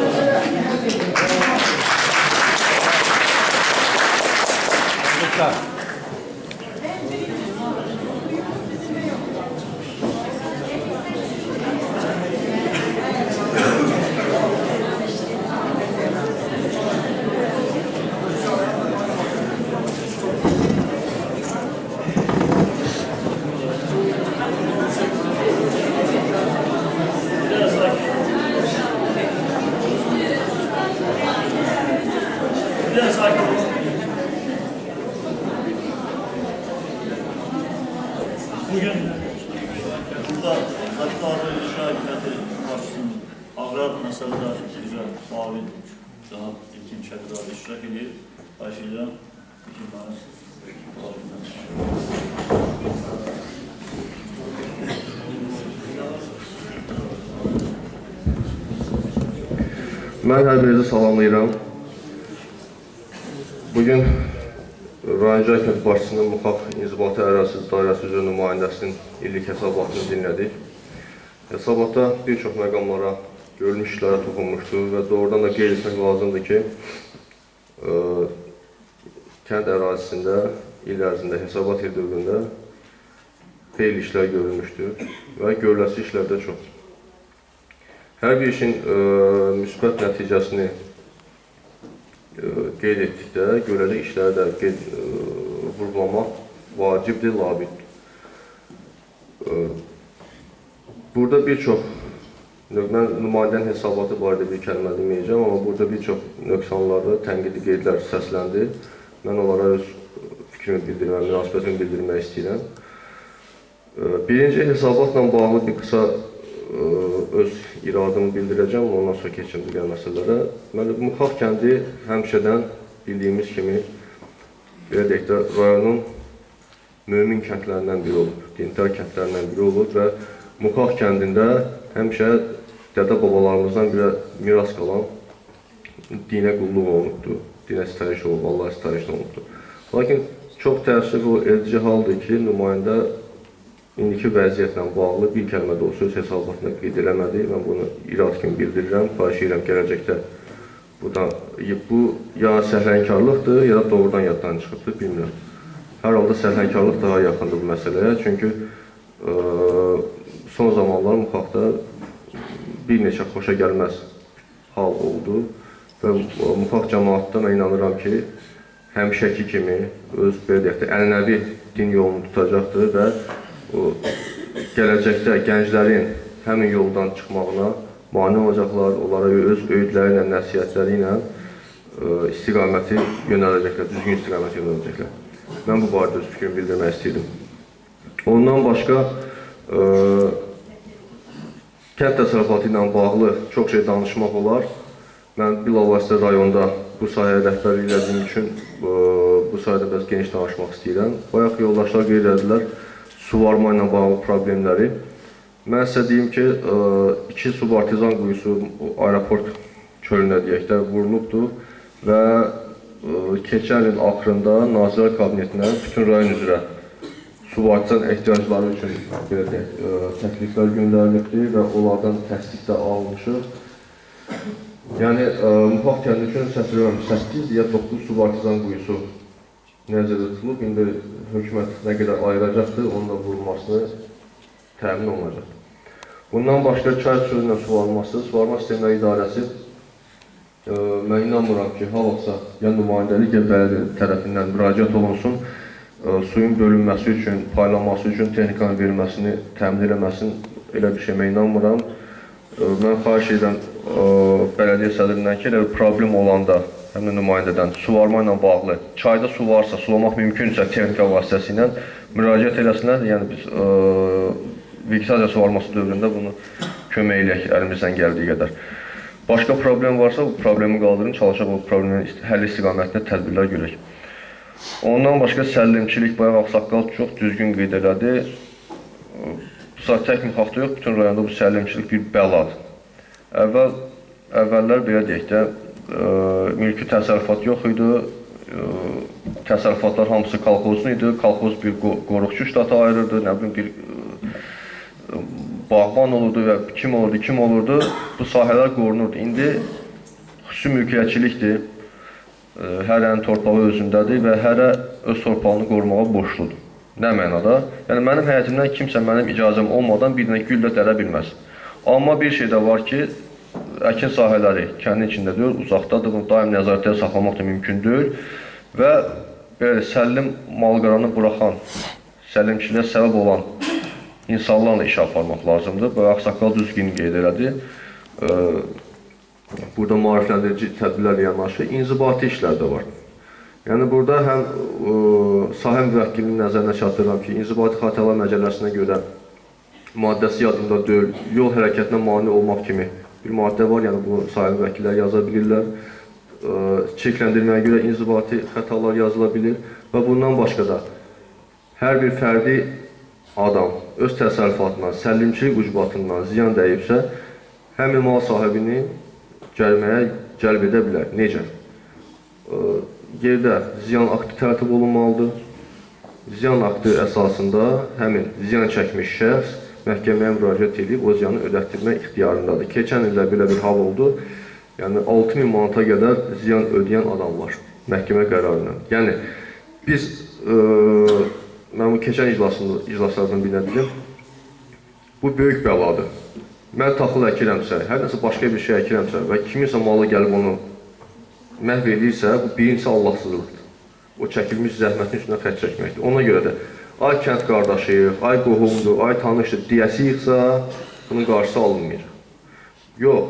Biraz sakin olun. Bugün burada Zaqatala İcra Hakimiyyəti başçısının Agrar məsələlər üzrə müavin cənab İlkin Şəkizadə iştirak edir. Xahiş edirəm. İlkin müavin. Mən hər birinizi salamlayıram. Bugün Rayon İcra Hakimiyyəti başçısının Muxaq İnzibati Ərazisi Dairəsi üzrə nümayəndəsinin illik hesabatını dinlədik. Hesabatda bir çox məqamlara, görülmüş işlərə toxunmuşdur və doğrudan da qeyd etmək lazımdır ki, ə, kənd ərazisində il ərzində hesabat il dövründə xeyli işlər görülmüşdür və görüləsi işlər də çox. Hər bir işin ə, müsbət nəticəsini ə, qeyd etdikdə, görəli işləri də qeyd, ə, vurgulamaq vacibdir, labiddir. Ə, burada bir çox, mən nümayəndənin hesabatı barədə bir kəlmə deməyəcəm, amma burada bir çox nöqsanları, tənqidi qeydlər səsləndi. Mən onlara öz fikrimi bildirmək, münasibətimi bildirmək istəyirəm. Birinci hesabatla bağlı bir qısa öz iradımı bildirəcəm, ondan sonra keçim digər məsələlərə. Muxaq kəndi həmişədən bildiyimiz kimi, belə deyək də, rayonun mömin kəndlərindən biri olub, dintar kəndlərindən biri olub və Muxaq kəndində həmişə dədə-babalarımızdan bir miras qalan dinə qulluq olunubdur, dinə sitayiş olub, Allah sitayişlə olunubdur. Lakin çox təəssüf o edici haldır ki, nümayəndə indiki vəziyyətlə bağlı bir kəlmə də o söz hesabatına qeyd eləmədi. Mən bunu irad kimi bildirirəm, xahiş edirəm gələcəkdə. Bu, da, bu ya səhlənkarlıqdır, ya da doğrudan yaddan çıxıbdır, bilmirəm. Hər halda səhlənkarlıq daha yaxındır bu məsələyə, çünki ə, son zamanlar Muxaqda bir neçə xoşa gəlməz hal oldu və Muxaq cəmaatda mən inanıram ki, həmişəki kimi öz belə deyək də, ənənəvi din yolunu tutacaqdır və o, gələcəkdə gənclərin həmin yoldan çıxmağına mane olacaqlar, onlara öz öyüdləri ilə, nəsiyyətləri ilə ə, istiqaməti yönələcəklər, düzgün istiqaməti yönələcəklər. Mən bu barədə öz fikrimi bildirmək istəyirdim. Ondan başqa, ə, kənd təsərrüfatı ilə bağlı çox şey danışmaq olar. Mən bilavasitə rayonda bu sahəyə rəhbərlik edildiyim üçün ə, bu sahədə biraz geniş danışmaq istəyirəm. Bayaq yoldaşlar qeyd edilər suvarma ilə bağlı problemləri. Mən sizə deyim ki, iki subartizan quyusu aeroport çölünə deyək də vurulubdur və keçən il axırında Nazirlər Kabinetinə bütün rayon üzrə subartizan ehtiyacları üçün təkliflər göndərilibdir və onlardan təsdiq də alınmışıq. Yəni, Muxaq kəndi üçün səsləyirəm, səkkiz ya doqquz subartizan quyusu nəzərdə tutulub, indi hökumət nə qədər ayıracaqdır, onun da vurulmasını təmin olunacaq. Bundan başqa çay suyu ilə suvarılması, suvarma sistemləri idarəsi ə, mən inanmıram ki, hal olsa, ya nümayəndəlik ya bələdiyyə tərəfindən müraciət olunsun, ə, suyun bölünməsi üçün, paylanması üçün texnikanın verilməsini təmin eləməsin, elə bir şey mən inanmıram. Ə, mən xahiş edirəm bələdiyyə sədrindən ki, elə bir problem olanda, həm də nümayəndədən suvarma ilə bağlı, çayda su varsa, sulamaq mümkünsə texnika vasitəsilə müraciət eləsinlər. Yəni biz vegetasiya suvarması dövründə bunu kömək eləyək əlimizdən gəldiyi qədər. Başqa problem varsa, bu problemi qaldırın, çalışaq o problemin həll istiqamətində tədbirlər görək. Ondan başqa səllimçilik, bayaq ağsaqqal çox düzgün qeyd elədi. Bu saat tək müxafda yox, bütün rayonda bu səllimçilik bir bəladır. Əvvəl, əvvəllər belə deyək də, mülki təsərrüfat yox idi, təsərrüfatlar hamısı kolxozun idi, kolxoz bir qoruqçu ştatı ayırırdı, nə bilim bir bağban olurdu və kim olurdu, kim olurdu, bu sahələr qorunurdu. İndi xüsusi mülkiyyətçilikdir, hər ənin torpağı özündədir və hərə öz torpağını qorumağa borçludur. Nə mənada? Yəni mənim həyətimdən kimsə mənim icazəm olmadan bir dənə güllə dələ bilməz. Amma bir şey də var ki, əkin sahələri kəndin içində deyil, uzaqdadır, bunu daim nəzarətdə saxlamaq da mümkün deyil və belə səllim malqaranı buraxan, səllimçiliyə səbəb olan insanlarla iş aparmaq lazımdır. Böyle ağsaqqal düzgün qeyd elədi. Burada maarifləndirici tədbirlərlə yanaşı inzibati işlər də var. Yəni burada həm sahə müvəkkilinin nəzərinə çatdırıram ki, inzibati xətalar məcəlləsinə görə maddəsi yadında deyil, yol hərəkətinə mane olmaq kimi bir maddə var, yəni bunu sahə müvəkkilləri yaza bilirlər. Çirkləndirməyə görə inzibati xətalar yazıla bilir və bundan başqa da hər bir fərdi adam öz təsərrüfatından, səllimçilik ucbatından ziyan dəyibsə, həmin mal sahibini cəriməyə cəlb edə bilər. Necə? Yerdə ziyan aktı tərtib olunmalıdır. Ziyan aktı əsasında həmin ziyan çəkmiş şəxs məhkəməyə müraciət edib o ziyanı ödətdirmək ixtiyarındadır. Keçən ildə belə bir hal oldu. Yəni altı min manata qədər ziyan ödəyən adam var məhkəmə qərarından. Yəni biz mən bu keçən iclaslardan birində dedim, bu böyük bəladır. Mən taxıl əkirəmsə, hər nəsə başqa bir şey əkirəmsə və kiminsə malı gəlib onu məhv edirsə, bu birincisi Allahsızlıqdır. O çəkilmiş zəhmətin üstünə xətt çəkməkdir. Ona görə də ay kənd qardaşıyıq, ay qohumdur, ay tanışdır deyəsiyiksə, bunun qarşısı alınmır. Yox,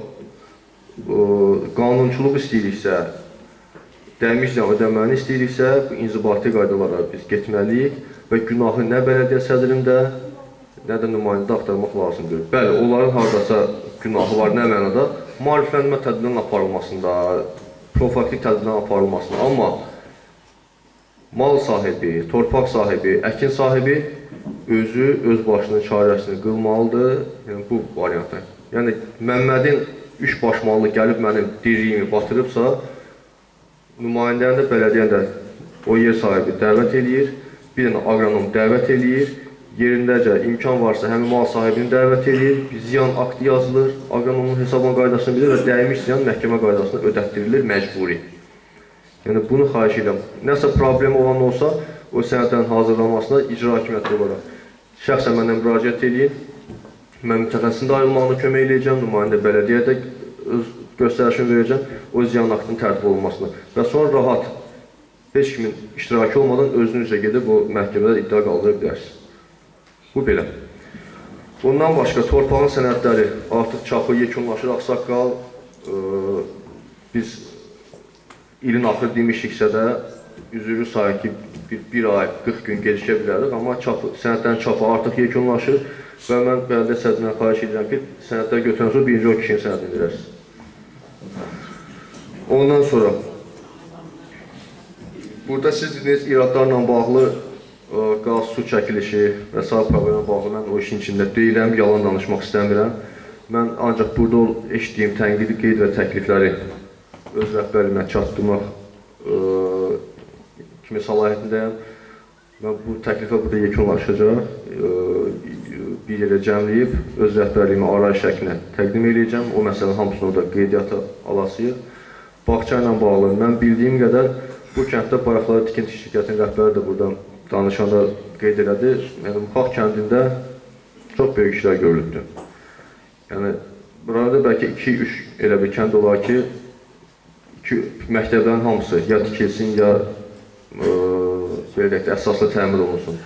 qanunçuluq istəyiriksə, dəymiş ziyan ödəməni istəyiriksə, bu inzibati qaydalara biz getməliyik və günahı nə bələdiyyə sədrində, nə də nümayəndə axtarmaq lazımdır. Bəli, onların haradasa günahı var, nə mənada? Maariflənmə tədbirinin aparılmasında, profilaktik tədbirinin aparılmasında. Amma mal sahibi, torpaq sahibi, əkin sahibi özü, öz başının çarəsini qılmalıdır. Yəni, bu variantı. Yəni, Məmmədin üç başmalı gəlib mənim diriyimi batırıbsa, nümayəndəni də, bələdiyyəni də o yer sahibi dəvət eləyir, bir dənə aqronom dəvət eləyir, yerindəcə imkan varsa həmin mal sahibini dəvət eləyir, ziyan aktı yazılır, aqronomun hesablan qaydasını bilir və dəymiş ziyan məhkəmə qaydasına ödətdirilir məcburi. Yəni, bunu xahiş edirəm. Nəsə problem olan olsa, o sənədlərin hazırlanmasına icra hakimiyyəti olaraq şəxsən məndən müraciət edin, mən mütəxəssisində ayrılmağına kömək eləyəcəm, nümayəndə bələdiyyə də öz göstərişini verəcəm, o ziyan aktının tərtib olunmasına və sonra rahat, heç kimin iştirakı olmadan özünüzcə gedib o məhkəmədə iddia qaldıra bilərsiniz. Bu belə. Bundan başqa torpağın sənədləri artıq çapı yekunlaşır, ağsaqqal. Biz ilin axır demişiksə də üzürü sayı ki bir ay, qırx gün gecikə bilərik, amma sənədlərin çapı artıq yekunlaşır və mən bələdiyyə sədrindən xahiş edirəm ki, sənədləri götürən sonra birinci o kişinin sənədini verərsiniz. Ondan sonra burada siz dediniz iradlarla bağlı qaz, su çəkilişi və sair problemlə bağlı mən o işin içində deyiləm, yalan danışmaq istəmirəm. Mən ancaq burada eşitdiyim tənqidi qeyd və təklifləri öz rəhbərimə çatdırmaq kimi səlahiyyətindəyəm. Mən bu təklifə burada yekunlaşacaq, bir yerə cəmləyib, öz rəhbərliyimi arayış şəklinə təqdim edəcəm. O məsələnin hamısını orada qeydiyyata alasıyıq. Bağça ilə bağlı mən bildiyim qədər bu kənddə bayaqları tikinti şirkətinin rəhbəri də buradan danışanda qeyd elədi. Yəni, Muxaq kəndində çox böyük işlər görülübdür. Yəni, burada bəlkə iki üç elə bir kənd olar ki, məktəblərin hamısı ya tikilsin, ya belə deyək də, əsaslı təmir olunsun.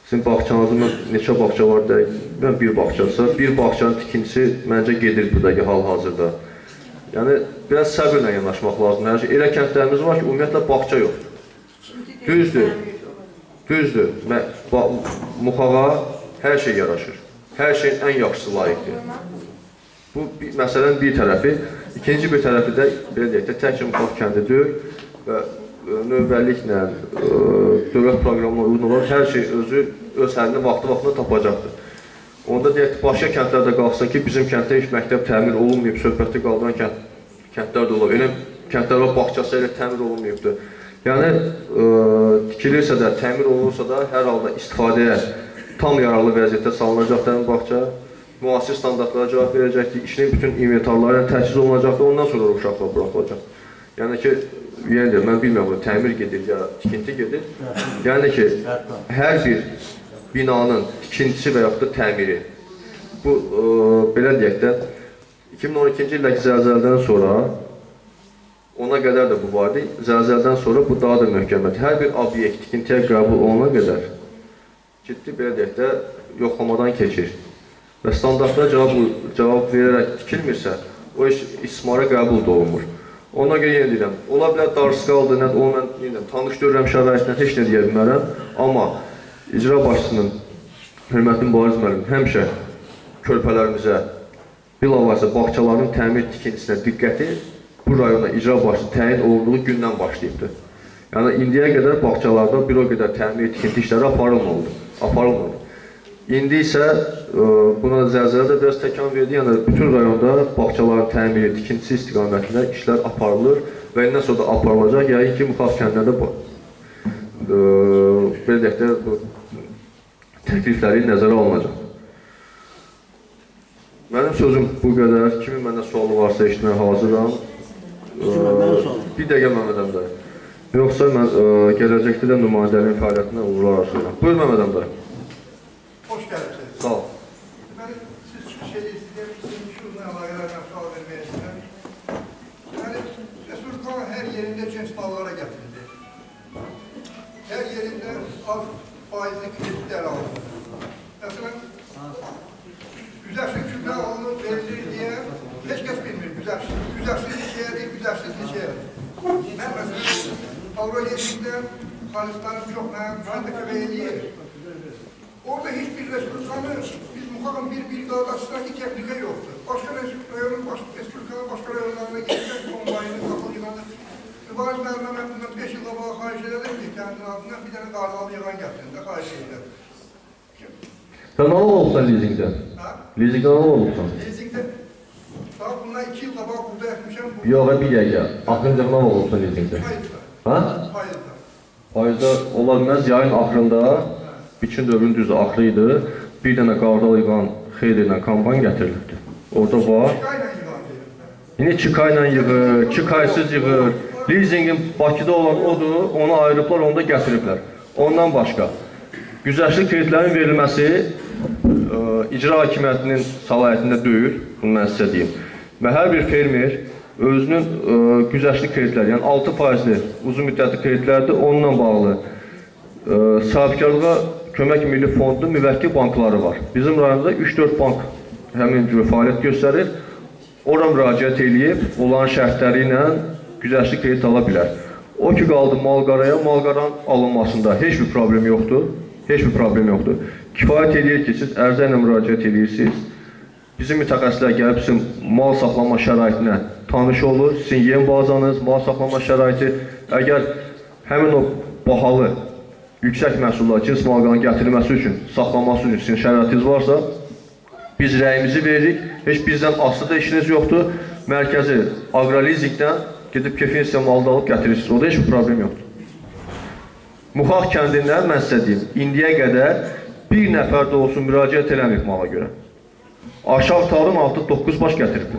Sizin bağçanızda neçə bağça var deyək, mən bir bağçası, bir bağçanın tikintisi məncə gedir buradakı hal-hazırda. Yəni, biraz səbirlə yanaşmaq lazımdır. Yəni, elə kəndlərimiz var ki, ümumiyyətlə bağça yoxdur. Düzdür, düzdür. Muxağa hər şey yaraşır. Hər şeyin ən yaxşısı layiqdir. Bu, məsələnin bir tərəfi. İkinci bir tərəfi də, belə deyək də, tək Muxaq kəndidir və növbəlliklə, dövlət proqramına uyğun olaraq hər şey özü öz həlini vaxtı-vaxtında tapacaqdır. Onda deyək, başqa kəndlərdə qalsın ki, bizim kənddə heç məktəb təmir olunmayıb, söhbətli qaldıran kəndlər də olur. Elə kəndlər o bağçası elə təmir olunmayıbdır. Yəni, tikilirsə də, təmir olunursa da, hər halda istifadəyə tam yararlı vəziyyətdə salınacaqdır həmin bağça. Müasir standartlara cavab verəcəkdir, işinin bütün inventarları təchiz olunacaqdır, ondan sonra uşaqlar buraxılacaq. Yəni ki, yəni mən bilmirəm, təmir gedir ya tikinti gedir. Yəni ki, hər bir binanın tikintisi və yaxud da təmiri. Bu, belə deyək də, iki min on ikinci ildəki zəlzələdən sonra, ona qədər də bu vardı, zəlzələdən sonra bu daha da möhkəmdir. Hər bir obyekt tikintiyə qəbul olana qədər, ciddi, belə deyək də, yoxlamadan keçir. Və standartlara cavab, cavab verərək tikilmirsə, o iş istismara qəbul da olunmur. Ona görə yenə deyirəm, ola bilər darısqaldır, onu mən tanış görürəm şəraitlə, heç nə deyə bilmərəm. Amma icra başçısının, hörmətli Mübariz müəllim, həmişə körpələrimizə, bilavasitə bağçaların təmir tikintisinə diqqəti bu rayona icra başçısı təyin olunduğu gündən başlayıbdır. Yəni, indiyə qədər bağçalarda bir o qədər təmir tikinti işləri aparılmadı. İndi isə buna zəlzələ də biraz təkan verdi, yəni bütün rayonda bağçaların təmiri, tikintisi istiqamətində işlər aparılır və indən sonra da aparılacaq. Yəni ki, Muxaq kəndlərdə belə deyək də təklifləri nəzərə alınacaq. Mənim sözüm bu qədər. Kimin məndən sualı varsa eşitməyə hazıram. Bir dəqiqə Məmməd əmdə. Yoxsa mən gələcəkdə də nümayəndələrin fəaliyyətinə uğurlar arzulayıram. Buyur Məmməd əmdə. Hoş geldiniz. Sağ ol. Ben siz çıkış şeyi isteyeyim, sizin şununla əlaqələrlə sual vermeye istəyirəm. Yani Respublikanın her yerinde cins mallara getirildi. Her yerinde az faizli kreditler alındı. Mesela güzersiz kübre alınıp verilir diye hiç kes bilmiyor. Güzersiz, güzersiz şeye değil, güzersiz şeye. Ben mesela Avro-Yedik'te Halistan'ın çok mühendek köpeği orada hiçbir Respublikanın, biz Muxaqın bir bir dağdaşındaki texnika yoktu. Başka Respublikanın, Respublikanın başka rayonlarına geçecek kombayını, kapıl yılanı. Mübariz müəllimə mən bundan beş yıl qabağa xahiş edelim ki, kendinin adından bir tane qardalı yılan getirin de xahiş edelim. Sen ne olursan leasingden? Leasingden ne olursan? Leasingden, daha bundan iki yıl qabağa burada etmişəm. Yok, bir dəqiqə. Axırıncaq ne olursan leasingden? Hayırda. Ha? Hayırda. Hayırda ola bilməz, yayın axırında, biçin dövrün düzü axırıydı, bir dənə qardal yığan xeyr ilə kampan gətirilibdi. Orada var. Çikayla yılan verir. Yine çikayla yığır, çikaysız yığır. Leasingin Bakıda olan odur, onu ayırıblar, onu da gətiriblər. Ondan başqa, güzəştli kreditlərin verilməsi ə, icra hakimiyyətinin səlahiyyətində deyil, bunu mən sizə deyim. Və hər bir fermer özünün ə, güzəştli kreditləri, yəni altı faizli uzun müddətli kreditlərdir, onunla bağlı ə, sahibkarlığa Kömək Milli Fondunun müvəkkil bankları var. Bizim rayonda üç dörd bank həmin cür fəaliyyət göstərir. Ora müraciət edib, olan şərtləri ilə güzəştli kredit ala bilər. O ki, qaldı malqaraya, malqaranın alınmasında heç bir problem yoxdur. Heç bir problem yoxdur. Kifayət edir ki, siz ərzə ilə müraciət edirsiniz. Bizim mütəxəssislər gəlib sizin mal saxlama şəraitinə tanış olur. Sizin yem bazanız, mal saxlama şəraiti. Əgər həmin o bahalı, yüksək məhsullar, cins malqanın gətirilməsi üçün, saxlaması üçün sizin şəraitiniz varsa, biz rəyimizi veririk. Heç bizdən aslı da işiniz yoxdur. Mərkəzi agrolizingdən gedib kefin malda alıb gətirirsiniz. Orada heç bir problem yoxdur. Muxaq kəndində mən sizə deyim, indiyə qədər bir nəfər də olsun müraciət eləməyib mala görə. Aşağı tarım altı doqquz baş gətiriblər.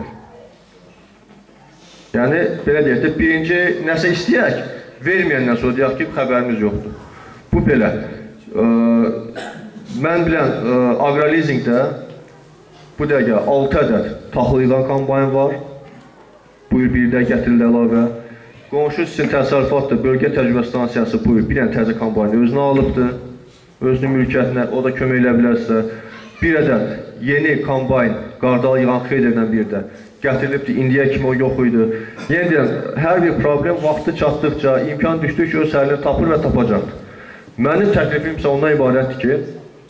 Yəni, belə deyək də, birinci nəsə istəyək, verməyəndən sonra deyək ki, xəbərimiz yoxdur. Bu belə. Ə, mən bilən, ə, agrolizingdə bu dəqiqə altı ədəd taxılayılan kombayn var. Buyur, bir də gətirildi əlavə. Qonşu sizin təsərrüfatdır, bölgə təcrübə stansiyası buyur, bir dənə təzə kombayını özünə alıbdır. özünün mülkiyyətinə o da kömək edə bilərsə, bir ədəd yeni kombayn, qardalı yığan xeylərlə bir də gətirilibdir, indiyə kimi o yox idi. Yenə deyirəm, hər bir problem vaxtı çatdıqca, imkan düşdükcə öz həlini tapır və tapacaqdır. Mənim təklifim isə ondan ibarətdir ki,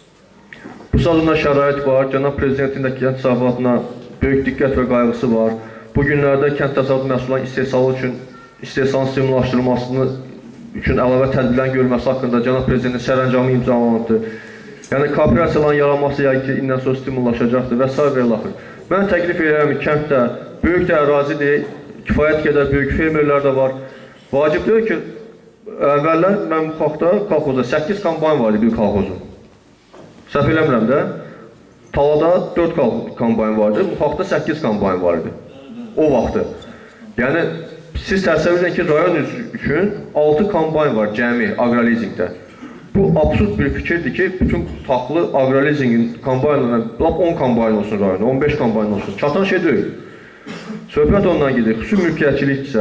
bu sazında şərait var, Cənab Prezidentin də kənd təsərrüfatına böyük diqqət və qayğısı var. Bu günlərdə kənd təsərrüfatı məhsullarının istehsalı üçün, istehsalın stimullaşdırılmasını üçün əlavə tədbirlərin görülməsi haqqında Cənab Prezidentin sərəncamı imzalanıbdır. Yəni, kooperasiyaların yaranması yəqin indən sonra stimullaşacaqdır və s. və ilaxır. Mən təklif edirəm ki, kənddə böyük də ərazidir, kifayət qədər böyük fermerlər də var. Vacibdir ki, əvvəllər mən bu xalqda, kolxozda səkkiz kombayn var idi bir kolxozun. Səhv eləmirəm də, talada dörd kombayn var idi, bu xalqda səkkiz kombayn var idi. O vaxtı. Yəni, siz təsəvvür edin ki, rayon üçün altı kombayn var cəmi agrolizingdə. Bu absurd bir fikirdir ki, bütün taxılı agrolizingin kombaynlarına on kombayn olsun rayonu, on beş kombayn olsun. Çatan şey deyil. Söhbət ondan gedir. Xüsusi mülkiyyətçilikdirsə,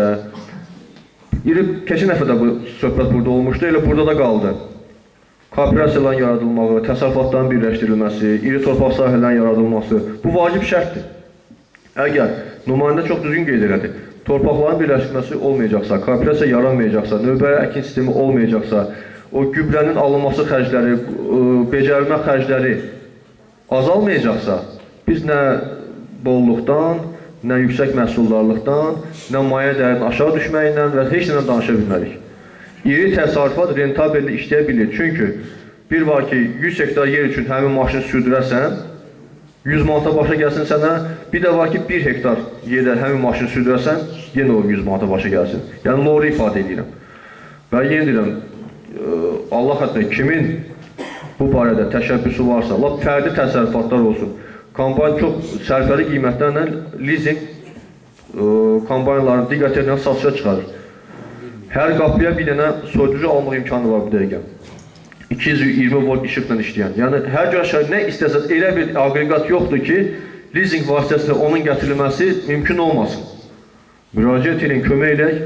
keçən dəfə də bu söhbət burada olmuşdu, elə burada da qaldı. Kooperasiyaların yaradılmağı, təsərrüfatların birləşdirilməsi, iri torpaq sahələrinin yaradılması, bu vacib şərtdir. Əgər nümayəndə çox düzgün qeyd elədi, torpaqların birləşdirilməsi olmayacaqsa, kooperasiya yaranmayacaqsa, növbəli əkin sistemi olmayacaqsa, o gübrənin alınması xərcləri, becərilmə xərcləri azalmayacaqsa, biz nə bolluqdan, nə yüksək məhsuldarlıqdan, nə mayə dəyərinin aşağı düşməyindən və heç nədən danışa bilmərik. İri təsərrüfat rentabelli işləyə bilir. Çünki bir var ki, yüz hektar yer üçün həmin maşını sürdürəsən, yüz manata başa gəlsin sənə, bir də var ki, bir hektar yerdə həmin maşını sürdürəsən, yenə o yüz manata başa gəlsin. Yəni, doğru ifadə edirəm. Və yenə deyirəm, Allah xətrinə kimin bu barədə təşəbbüsü varsa, lap fərdi təsərrüfatlar olsun. Kombayn çox sərfəli qiymətlərlə leasing kombaynların diqqətlərindən satışa çıxarır. Hər qapıya bir dənə soyuducu almaq imkanı var bu dəqiqə. iki yüz iyirmi volt işıqla işləyən. Yəni, hər görə şəhər nə istəsəz, elə bir aqreqat yoxdur ki, leasing vasitəsilə onun gətirilməsi mümkün olmasın. Müraciət edin, kömək edək,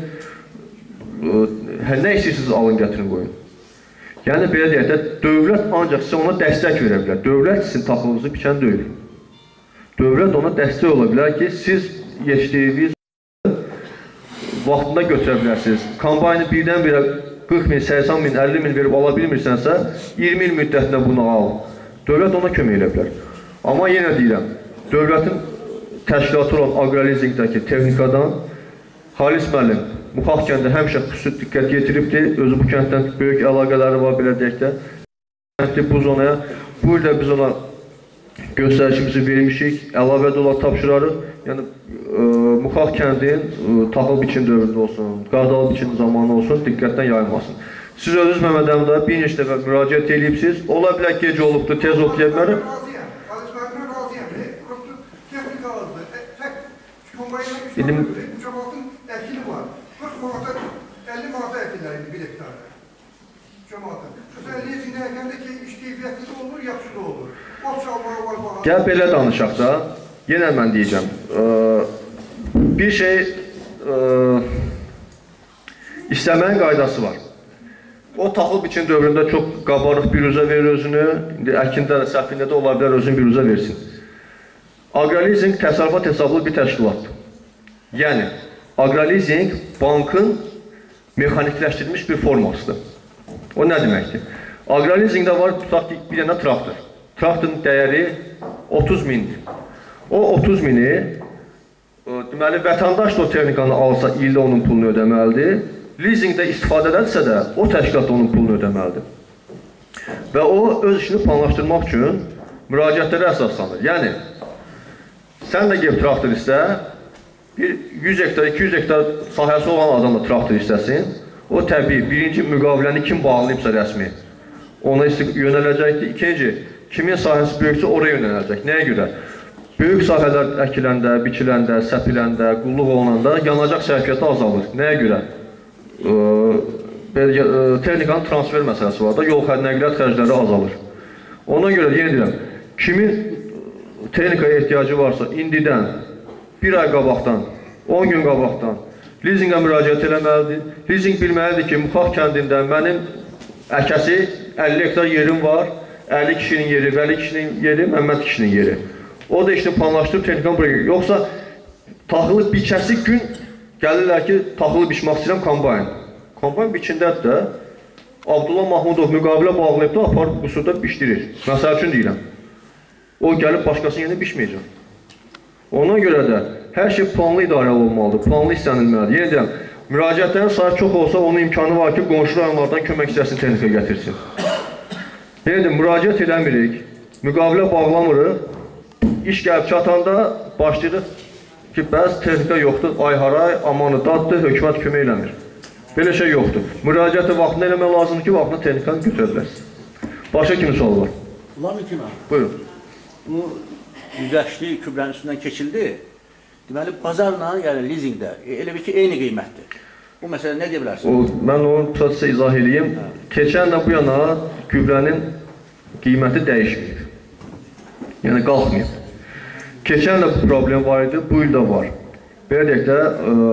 nə istəyirsiniz alın, gətirin, qoyun. Yəni, belə deyək də, dövlət ancaq sizə ona dəstək verə bilər. Dövlət sizin taxılınızı biçən deyil. Dövlət ona dəstək ola bilər ki, siz yetişdiyiniz vaxtında götürə bilərsiniz. Kombayını birdən birə qırx min, səksən min, əlli min verib ala bilmirsənsə, iyirmi il müddətində bunu al. Dövlət ona kömək edə bilər. Amma yenə deyirəm, dövlətin təşkilatı olan agrolizingdəki texnikadan Xalis müəllim Muxaq kəndə həmişə xüsusi diqqət yetiribdir. Özü bu kənddən böyük əlaqələri var, belə deyək də. Kəndli bu zonaya, bu ildə biz ona göstərişimizi vermişik, əlavə də olaraq tapşırarıq. Yəni, Muxaq kəndin taxıl biçim dövründə olsun, qardalı biçim zamanı olsun, diqqətdən yayılmasın. Siz özünüz Məmməd əmdə bir neçə dəfə müraciət edibsiniz. Ola bilər gec olubdur, tez oxuya bilərim. İlim qırx manata, əlli manata əkirlər indi bir hektarda. Cəmaatın. Məsələn, lezində əkəndə ki, iş keyfiyyətli də olur, yaxşı da olur. Ot çalmağı var, baha. Gəl belə danışaq da, yenə mən deyəcəm. Bir şey, istəməyin qaydası var. O taxıl biçin dövründə çox qabarıq biruzə verir özünü, indi əkində də, səhvində də ola bilər özünü biruzə versin. Agrolizing təsərrüfat hesablı bir təşkilatdır. Yəni, agrolizing bankın mexanikləşdirilmiş bir formasıdır. O nə deməkdir? Agrolizingdə var, tutaq ki, bir dənə traktor. Traktorun dəyəri otuz mindir. O otuz mini, deməli, vətəndaş da o texnikanı alsa, ildə onun pulunu ödəməlidir. Leasingdə istifadə edilsə də, o təşkilat onun pulunu ödəməlidir. Və o, öz işini planlaşdırmaq üçün müraciətlərə əsaslanır. Yəni, sən də gəlib traktor istə, bir yüz hektar, iki yüz hektar sahəsi olan adam da traktor istəsin, o təbii, birinci müqaviləni kim bağlayıbsa rəsmi, ona yönələcəkdir. İkinci, kimin sahəsi böyüksə oraya yönələcək. Nəyə görə? Böyük sahələr əkiləndə, bikiləndə, səpiləndə, qulluq olunanda yanacaq sərfiyyatı azalır. Nəyə görə? Texnikanın transfer məsələsi var da, yol nəqliyyat xərcləri azalır. Ona görə yenə deyirəm, kimin texnikaya ehtiyacı varsa indidən, bir ay qabaqdan, on gün qabaqdan leasingə müraciət eləməlidir. Leasing bilməlidir ki, Muxaq kəndində mənim əkəsi əlli hektar yerim var, əlli kişinin yeri, Vəli kişinin yeri, Məmməd kişinin yeri. O da işini planlaşdırıb texnikanı buraya. Yoxsa taxılı biçəsi gün gəlirlər ki, taxılı biçmək istəyirəm kombayn. Kombayn biçindədir də, Abdullah Mahmudov müqavilə bağlayıb da aparıb bu suda biçdirir. Məsəl üçün deyirəm. O gəlib başqasının yerinə biçməyəcək. Ona görə də hər şey planlı idarə olmalıdır, planlı istənilməlidir. Yenə deyirəm, müraciətlərin sayı çox olsa, onun imkanı var ki, qonşu rayonlardan kömək hissəsini texnika gətirsin. Yenə deyirəm, müraciət eləmirik, müqavilə bağlamırıq, iş gəlib çatanda başlayırıq ki, bəzi texnika yoxdur, ay-haray, amanı daddır, hökumət kömək eləmir. Belə şey yoxdur. Müraciəti vaxtında eləmək lazımdır ki, vaxtında texnikanı götürə bilərsiniz. Başqa kimi sual var? Ulan kimi? Buyurun. Bu yüzəşli kübranın üstündən keçildi. Deməli, bazarla, yəni leasingdə, elə bir ki, eyni qiymətdir. Bu məsələ nə deyə bilərsiniz? Mən onu sizə izah edeyim. Keçən də bu yana gübrənin qiyməti dəyişməyib. Yəni, qalxmayıb. Keçən də bu problem var idi, bu il də var. Belə deyək də,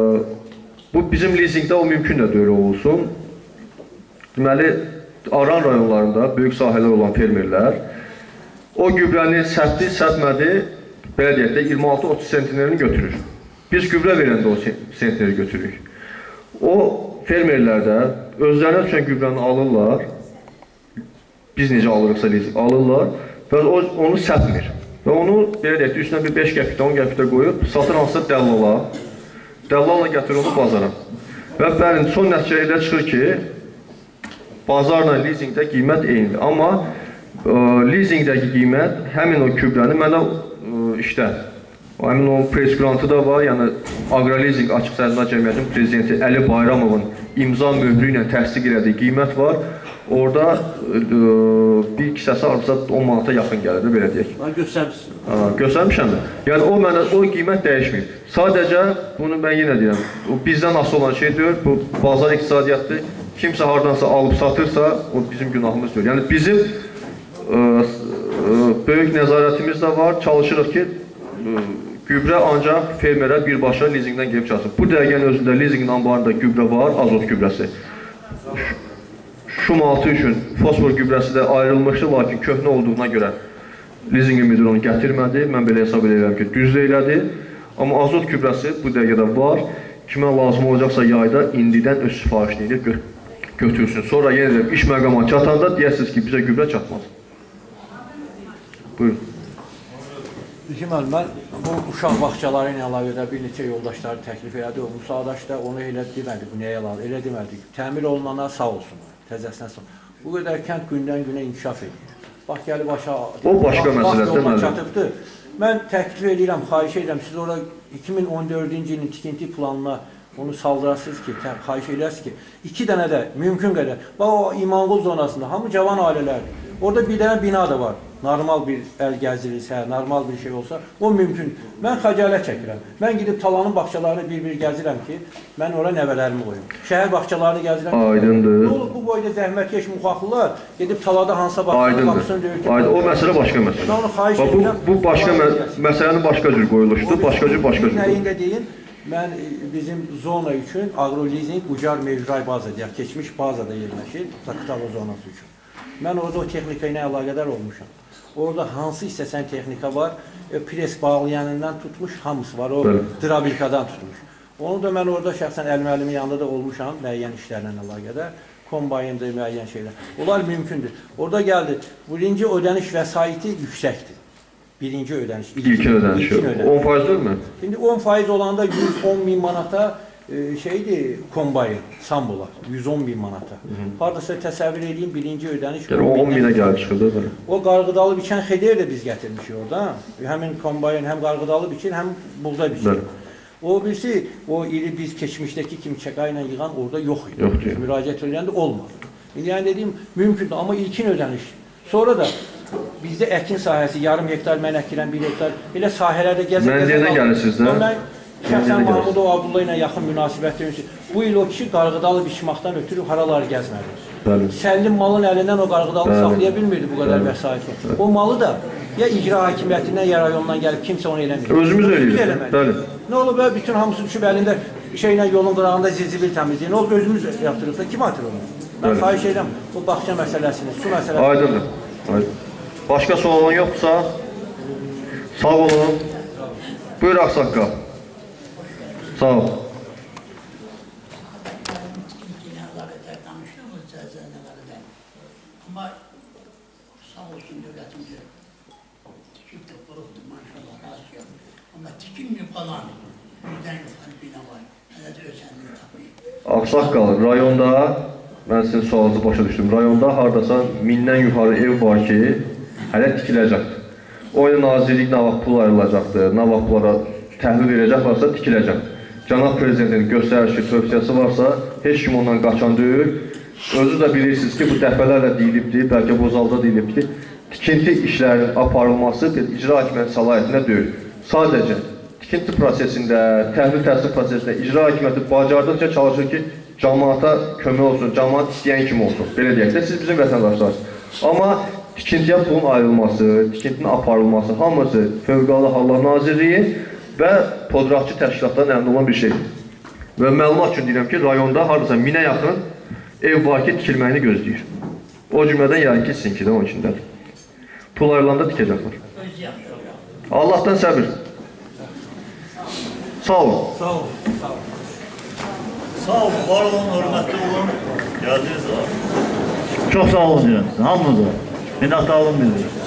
bu bizim leasingdə o mümkün də deyil olsun. Deməli, Aran rayonlarında böyük sahələr olan fermerlər o gübrəni sətdi, sətmədi, belə deyək də iyirmi altı otuz sentinerini götürür. Biz gübrə verəndə o sentineri götürürük. O fermerlər də özlərinə düşən gübrəni alırlar, biz necə alırıqsa alırlar və onu sətmir. Və onu, belə deyək də, üstünə bir beş qəpikdə, on qəpikdə qoyub, satır hansısa dəllala, dəllala gətirir onu bazara. Və bəli, son nəticə elə çıxır ki, bazarla leasingdə qiymət eynidir. Amma leasingdəki qiymət həmin o kübrəni mənə işdə, həmin o press grantı da var, yəni Aqraleasing Açıq Səhmdar Cəmiyyətinin prezidenti Əli Bayramovun imza möhrü ilə təsdiq elədiyi qiymət var. Orada bir kisəsi arıqsa on manata yaxın gəlir, belə deyək. Göstərmişsin. Göstərmişəm də. Yəni o mənə o qiymət dəyişməyib. Sadəcə, bunu mən yenə deyirəm, o bizdən asılı olan şey deyil, bu bazar iqtisadiyyatdır. Kimsə hardansa alıb satırsa, o bizim günahımız deyil. Yəni bizim böyük nəzarətimiz də var, çalışırıq ki, gübrə ancaq fermerə birbaşa leasingdən gelib çalışır. Bu dəqiqənin özündə leasingin ambarında gübrə var, azot gübrəsi. Şum altı üçün fosfor gübrəsi də ayrılmışdı, lakin köhnə olduğuna görə leasingin müdürü onu gətirmədi. Mən belə hesab edirəm ki, düz elədi. Amma azot gübrəsi bu dəqiqədə var. Kimə lazım olacaqsa yayda indidən öz sifarişini ilə götürsün. Sonra yenə də iş məqama çatanda deyəsiniz ki, bizə gübrə çatmaz. Buyurun. İlkin müəllim, mən bu uşaq bağçaları ilə əlaqədar bir neçə yoldaşları təklif elədi. O müsaadaş da onu elə demədi, bu nəyə lazım, elə demədi. Təmir olunana sağ olsun, təzəsinə sağ olsun. Bu qədər kənd gündən günə inkişaf edir. Bax, gəlib aşağı... O başqa məsələdir, mənim. Mən təklif edirəm, xahiş edirəm, siz orada iki min on dördüncü ilin tikinti planına onu saldırasınız ki, xahiş edirsiniz ki, iki dənə də mümkün qədər. Bax, o İmanqul zonasında hamı cavan ailələrdir. Orada bir dənə bina da var. Normal bir əl gəzirirsə, normal bir şey olsa, o mümkün. Mən xəcalət çəkirəm. Mən gidib talanın bağçalarını bir-bir gəzirəm ki, mən ora nəvələrimi qoyum. Şəhər bağçalarını gəzirəm ki, aydındır. Ne olur bu boyda zəhmətkeş muxaqlılar gedib talada hansısa bağçalarını qapısını döyürtür. Aydındır. O məsələ başqa məsələ. Mən onu xahiş edirəm. Bu başqa məsələnin başqa cür qoyuluşdur, başqa cür, başqa cür. Nəyində deyim, mən bizim zona üçün Aqraleasing Ucar Mevcuray baza deyək, keçmiş bazada yerləşir, Takıtalo zonası üçün. Mən orada o texnika ilə əlaqədar olmuşam. Orada hansı istəsən texnika var, pres bağlayanından tutmuş, hamısı var, o drabilkadan tutmuş. Onu da mən orada şəxsən əl-müəllimin yanında da olmuşam, müəyyən işlərlə əlaqədar, kombayında müəyyən şeylər. Onlar mümkündür. Orada gəldi, birinci ödəniş vəsaiti yüksəkdir. Birinci ödəniş. İlkin ödəniş. on faiz deyil mi? Şimdi on faiz olanda yüz on min manata şeydi, kombayın, sambolar, yüz on bin manata. Haradasa təsəvvür edeyim, birinci ödəniş on minə gəlib çıxırdı. O qarğıdalı biçən xedər də biz gətirmişik orada. Həmin kombayın həm qarğıdalı biçin, həm buğda biçin. O birisi, o iri biz keçmişdəki kimi çəqa ilə yığan orada yox idi. Müraciət edəndə olmadı. Yəni dediyim, mümkündür, amma ilkin ödəniş. Sonra da bizdə əkin sahəsi, yarım hektar mən əkirəm, bir hektar, elə sahələrdə gəzir. Mənziyədən gəlirsiniz də? Şəxsən Mahmudov Abdullah ilə yaxın münasibət dönüşü. Bu il o kişi qarğıdalı biçməkdən ötürü haraları gəzmədi. Səllin malın əlindən o qarğıdalı saxlaya bilmirdi bu qədər vəsaiti. O malı da ya icra hakimiyyətindən, ya rayondan gəlib kimsə onu eləmir. Özümüz eləyirik. Nə olub, bütün hamısı düşüb əlində şeylə yolun qırağında zilzibil təmizliyi. Nə olub, özümüz yaptırırsa kim atır onu? Mən xahiş edirəm bu bağça məsələsini, su məsələsini. Aydındır. Aydın. Başqa sual olan yoxdursa, sağ olun. Buyur Ağsaqqal. Sağ ol. Ama sağ olsun devletimiz tikip de kuruldu maşallah razı yok. Ama tikilmeyip kalan yüzden yukarı bina var. Hele de özenliği tabii. Ağsaqqal, rayonda, mən sizin sualınızı başa düşdüm. Rayonda hardasa mindən yuxarı ev var ki, hələ tikiləcəkdir. O ilə nazirlik nə vaxt pul ayrılacaqdır, nə vaxt bunlara təhvil verəcək varsa tikiləcək. Cənab Prezidentin göstərişi, tövsiyəsi varsa, heç kim ondan qaçan deyil. Özü də bilirsiniz ki, bu dəfələrlə deyilibdir, bəlkə bu zalda deyilibdir ki, tikinti işlərinin aparılması bir icra hakimiyyəti səlahiyyətində deyil. Sadəcə tikinti prosesində, təhvil təhsil prosesində icra hakimiyyəti bacardıqca çalışır ki, cəmaata kömək olsun, cəmaat istəyən kimi olsun. Belə deyək də, siz bizim vətəndaşlarsınız. Amma tikintiyə pulun ayrılması, tikintinin aparılması, hamısı Fövqəladə Hallar Nazirliyi və podratçı təşkilatların əlində olan bir şeydir. Və məlumat üçün deyirəm ki, rayonda hardasa minə yaxın ev var ki, tikilməyini gözləyir. O cümlədən yarın ki, sizinki də onun içindədir. Pul ayrılanda tikəcəklər. Allahdan səbir. Sağ olun. Sağ olun. Sağ olun. Sağ olun, var olun, hörmətli olun. Gəldiniz. Çox sağ olun deyirəm sizə, hamınıza. Minnətdarlığımı bildirirəm.